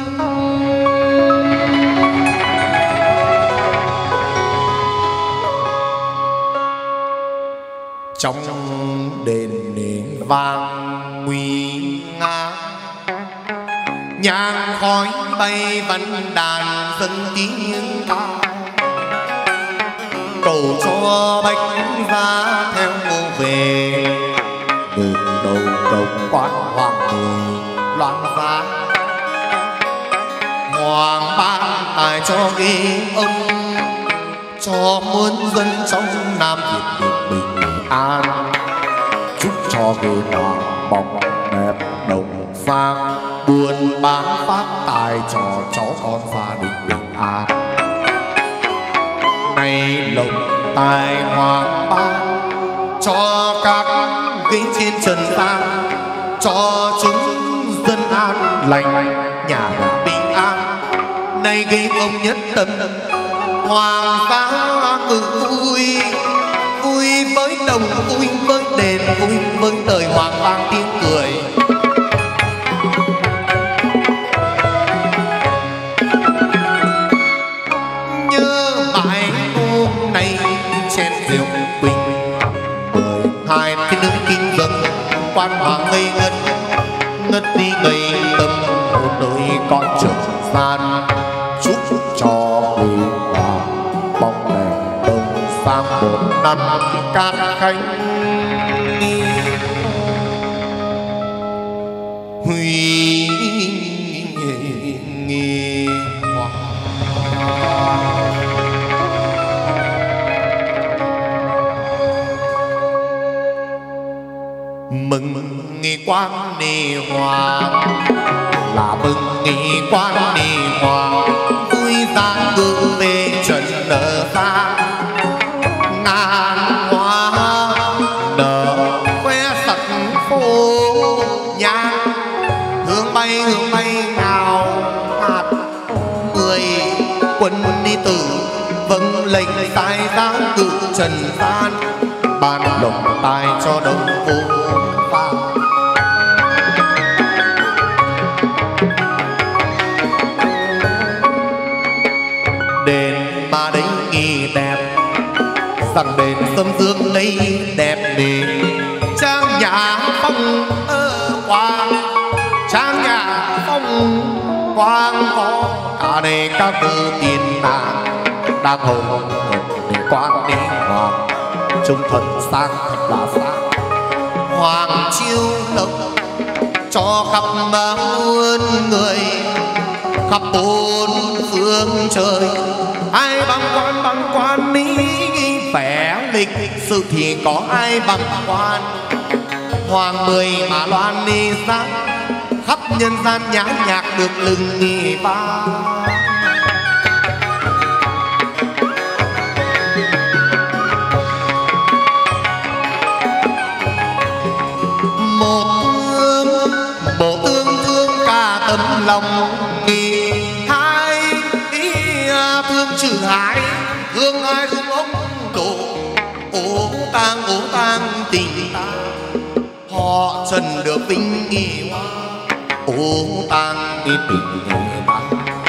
trong đền nền vang nguy nga, nhang khói bay vẫn đàn dâng tiếng ca, cầu cho bách gia theo ngô về, ngự đầu đồng quán hoàng người loan giá, hoàng ban tài cho ghi ông, cho muôn dân trong Nam Việt bình an, chúc cho người nào bóng đẹp đồng sang, buôn bán phát tài cho cháu con gia đình bình an. Này lộc tài hoàng ban cho các gánh trên trần gian, cho chúng dân an lành nhà bình an. Này ghế ông nhất tâm hoàng gia ngự vui, vui với đồng vui với đền vui với đời hoàng vang tiếng cười. Nhớ mãi hôm nay chén rượu bình, mười hai cái nước kinh dâng quan hoàng ngây ngất, ngất đi ngây tâm hồn đời cõi trần gian, chúc cho người hoàng bóng đèn đông sang một năm cát khánh huy nghi hoa. Mừng nghi quan đi hoàng là mừng nghi quan đi hoàng, vui ra ngự về trần nở ra, ngàn hoa nở khoe sặc phố nhang, hương bay hương bay ngào hạt, người quân đi tử vâng lệnh tài giá ngự trần gian, ban lộc tài cho đông phố vang. Đền mà đấy nghi đẹp, rằng đền sâm dương lấy đẹp nề, trang nhà phong ơ quang, trang nhà phong quang có cả đề các tư tiền nàng đang hồng để quan đi hoàng, trung thần sang thật là sang, hoàng chiêu lộc cho khắp muôn người, khắp bốn phương trời. Ai bằng quan bằng quan ý vẻ lịch sự thì có ai bằng quan, hoàng mười mà loan đi ra khắp nhân gian nhã nhạc được lừng nghỉ vang. Một thương bộ tương thương cả tấm lòng, trừ hại hương ai hương ông độ ố tang ố tang tình ta họ trần được vinh nghi hoa ố tang đi tình người ta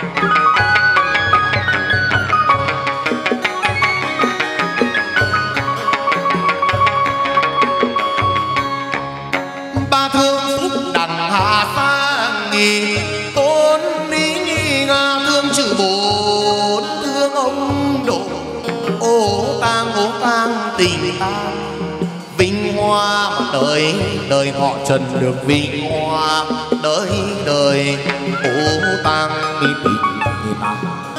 ba thương phúc đằng hạ sang nghi tôn lý nghi nga thương trừ bốn thương ông độ ố tang ố tang tình ta vinh hoa đời đời họ trần được vinh hoa đời đời ố tang đi tình người ta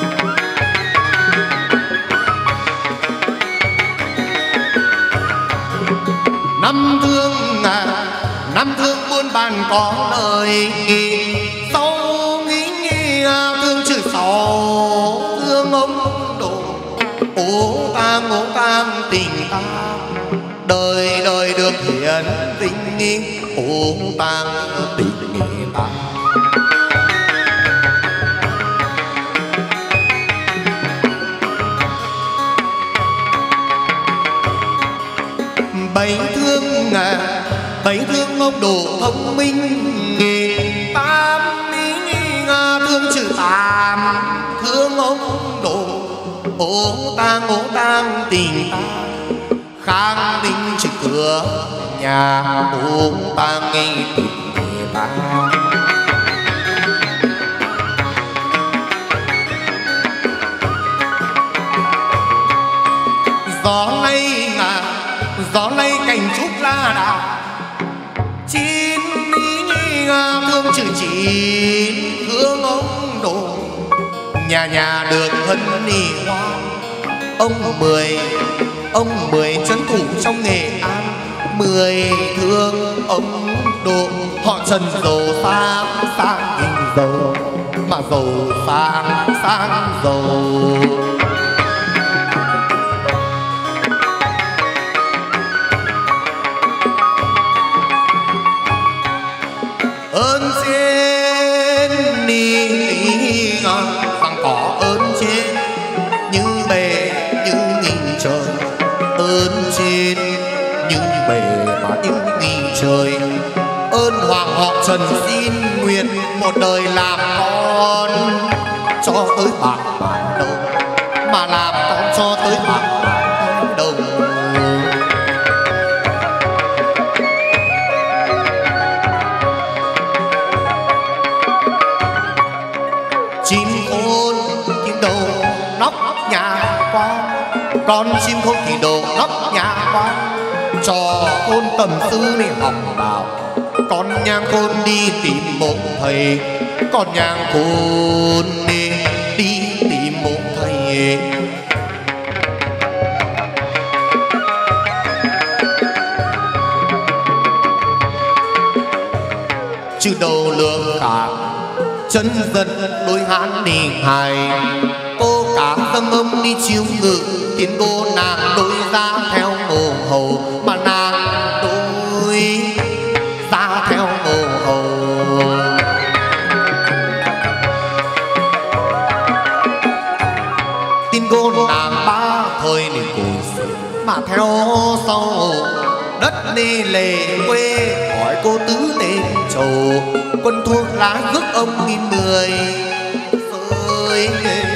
năm thương ngàn năm thương buôn bàn có lời sau nghĩ nghi thương trừ sáu thương ông độ ố tang ố tang tình ta đời đời được hiển vinh nghi ố tang tình người ta bảy thương ngà bảy thương ông độ thông minh tam lý nga thương trừ tam thương ông độ ố tang ố tang tình ta khang đinh trừ cửa nhà ố tang nghi tình người ta gió lay ngà gió lay cành trúc la đào chín lý nghi nga thương trừ chín thương ông độ nhà nhà được hân nỉ hoa ông mười ông mười trấn thủ trong Nghệ An mười thương ông độ họ trần giàu sang sang hình giàu mà giàu sang sang giàu ơn trên đi rằng có ơn trên như bề như nghìn trời ơn trên như bề mà như nghìn trời ơn hoàng họ trần xin nguyện một đời làm con cho tới bạc bạc đầu mà làm con cho tới bạc bạc đầu chim khôn chim đầu nóc nhà con con chim khôn thì đồ nóc nhà con cho khôn tầm sư để học đạo con nhang khôn đi tìm một thầy con nhang khôn đi đi tìm một thầy chữ đầu lượng cả chân dân đôi hán đi hài cô cá dâng âm đi chiếu ngự tiến cô nàng đôi ra theo ngô hầu mà nàng đôi ra theo ngô hầu tin cô nàng ba thời để cùi mà theo sau đất đi lề quê hỏi cô tứ tên trầu quân thuốc lá rước ông nghìn mười ơi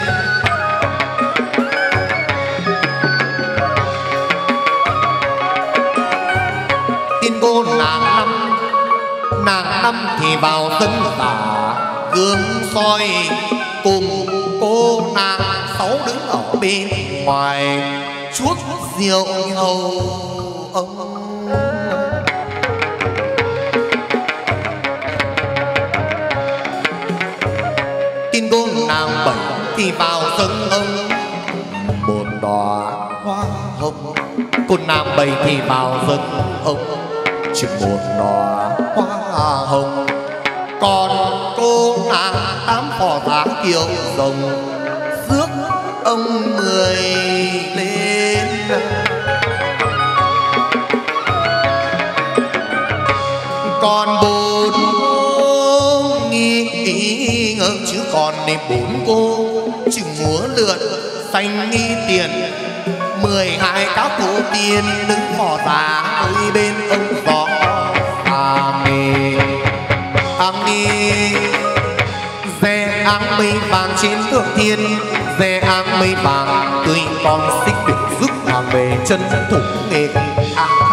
tin cô nàng năm nàng năm thì vào dân giả gương soi cùng cô nàng sáu đứng ở bên ngoài chuốc rượu hầu ông tin cô nàng bảy thì vào dân ông một đóa hoa hồng cô nàng bảy thì vào dân ông chỉ một đóa hoa hồng còn cô nàng tám phò tá kiệu rồng rước ông mười lên còn bốn cô nghi ngờ chứ còn nên bốn cô chừng múa lượn xanh nghi tiền mười hai cáo cổ tiền đứng phò tá ở bên ông gió à mê à mê dè áng mây vàng trên thượng thiên dè áng mây vàng tươi con xích được giúp mà về chân thủ nghề à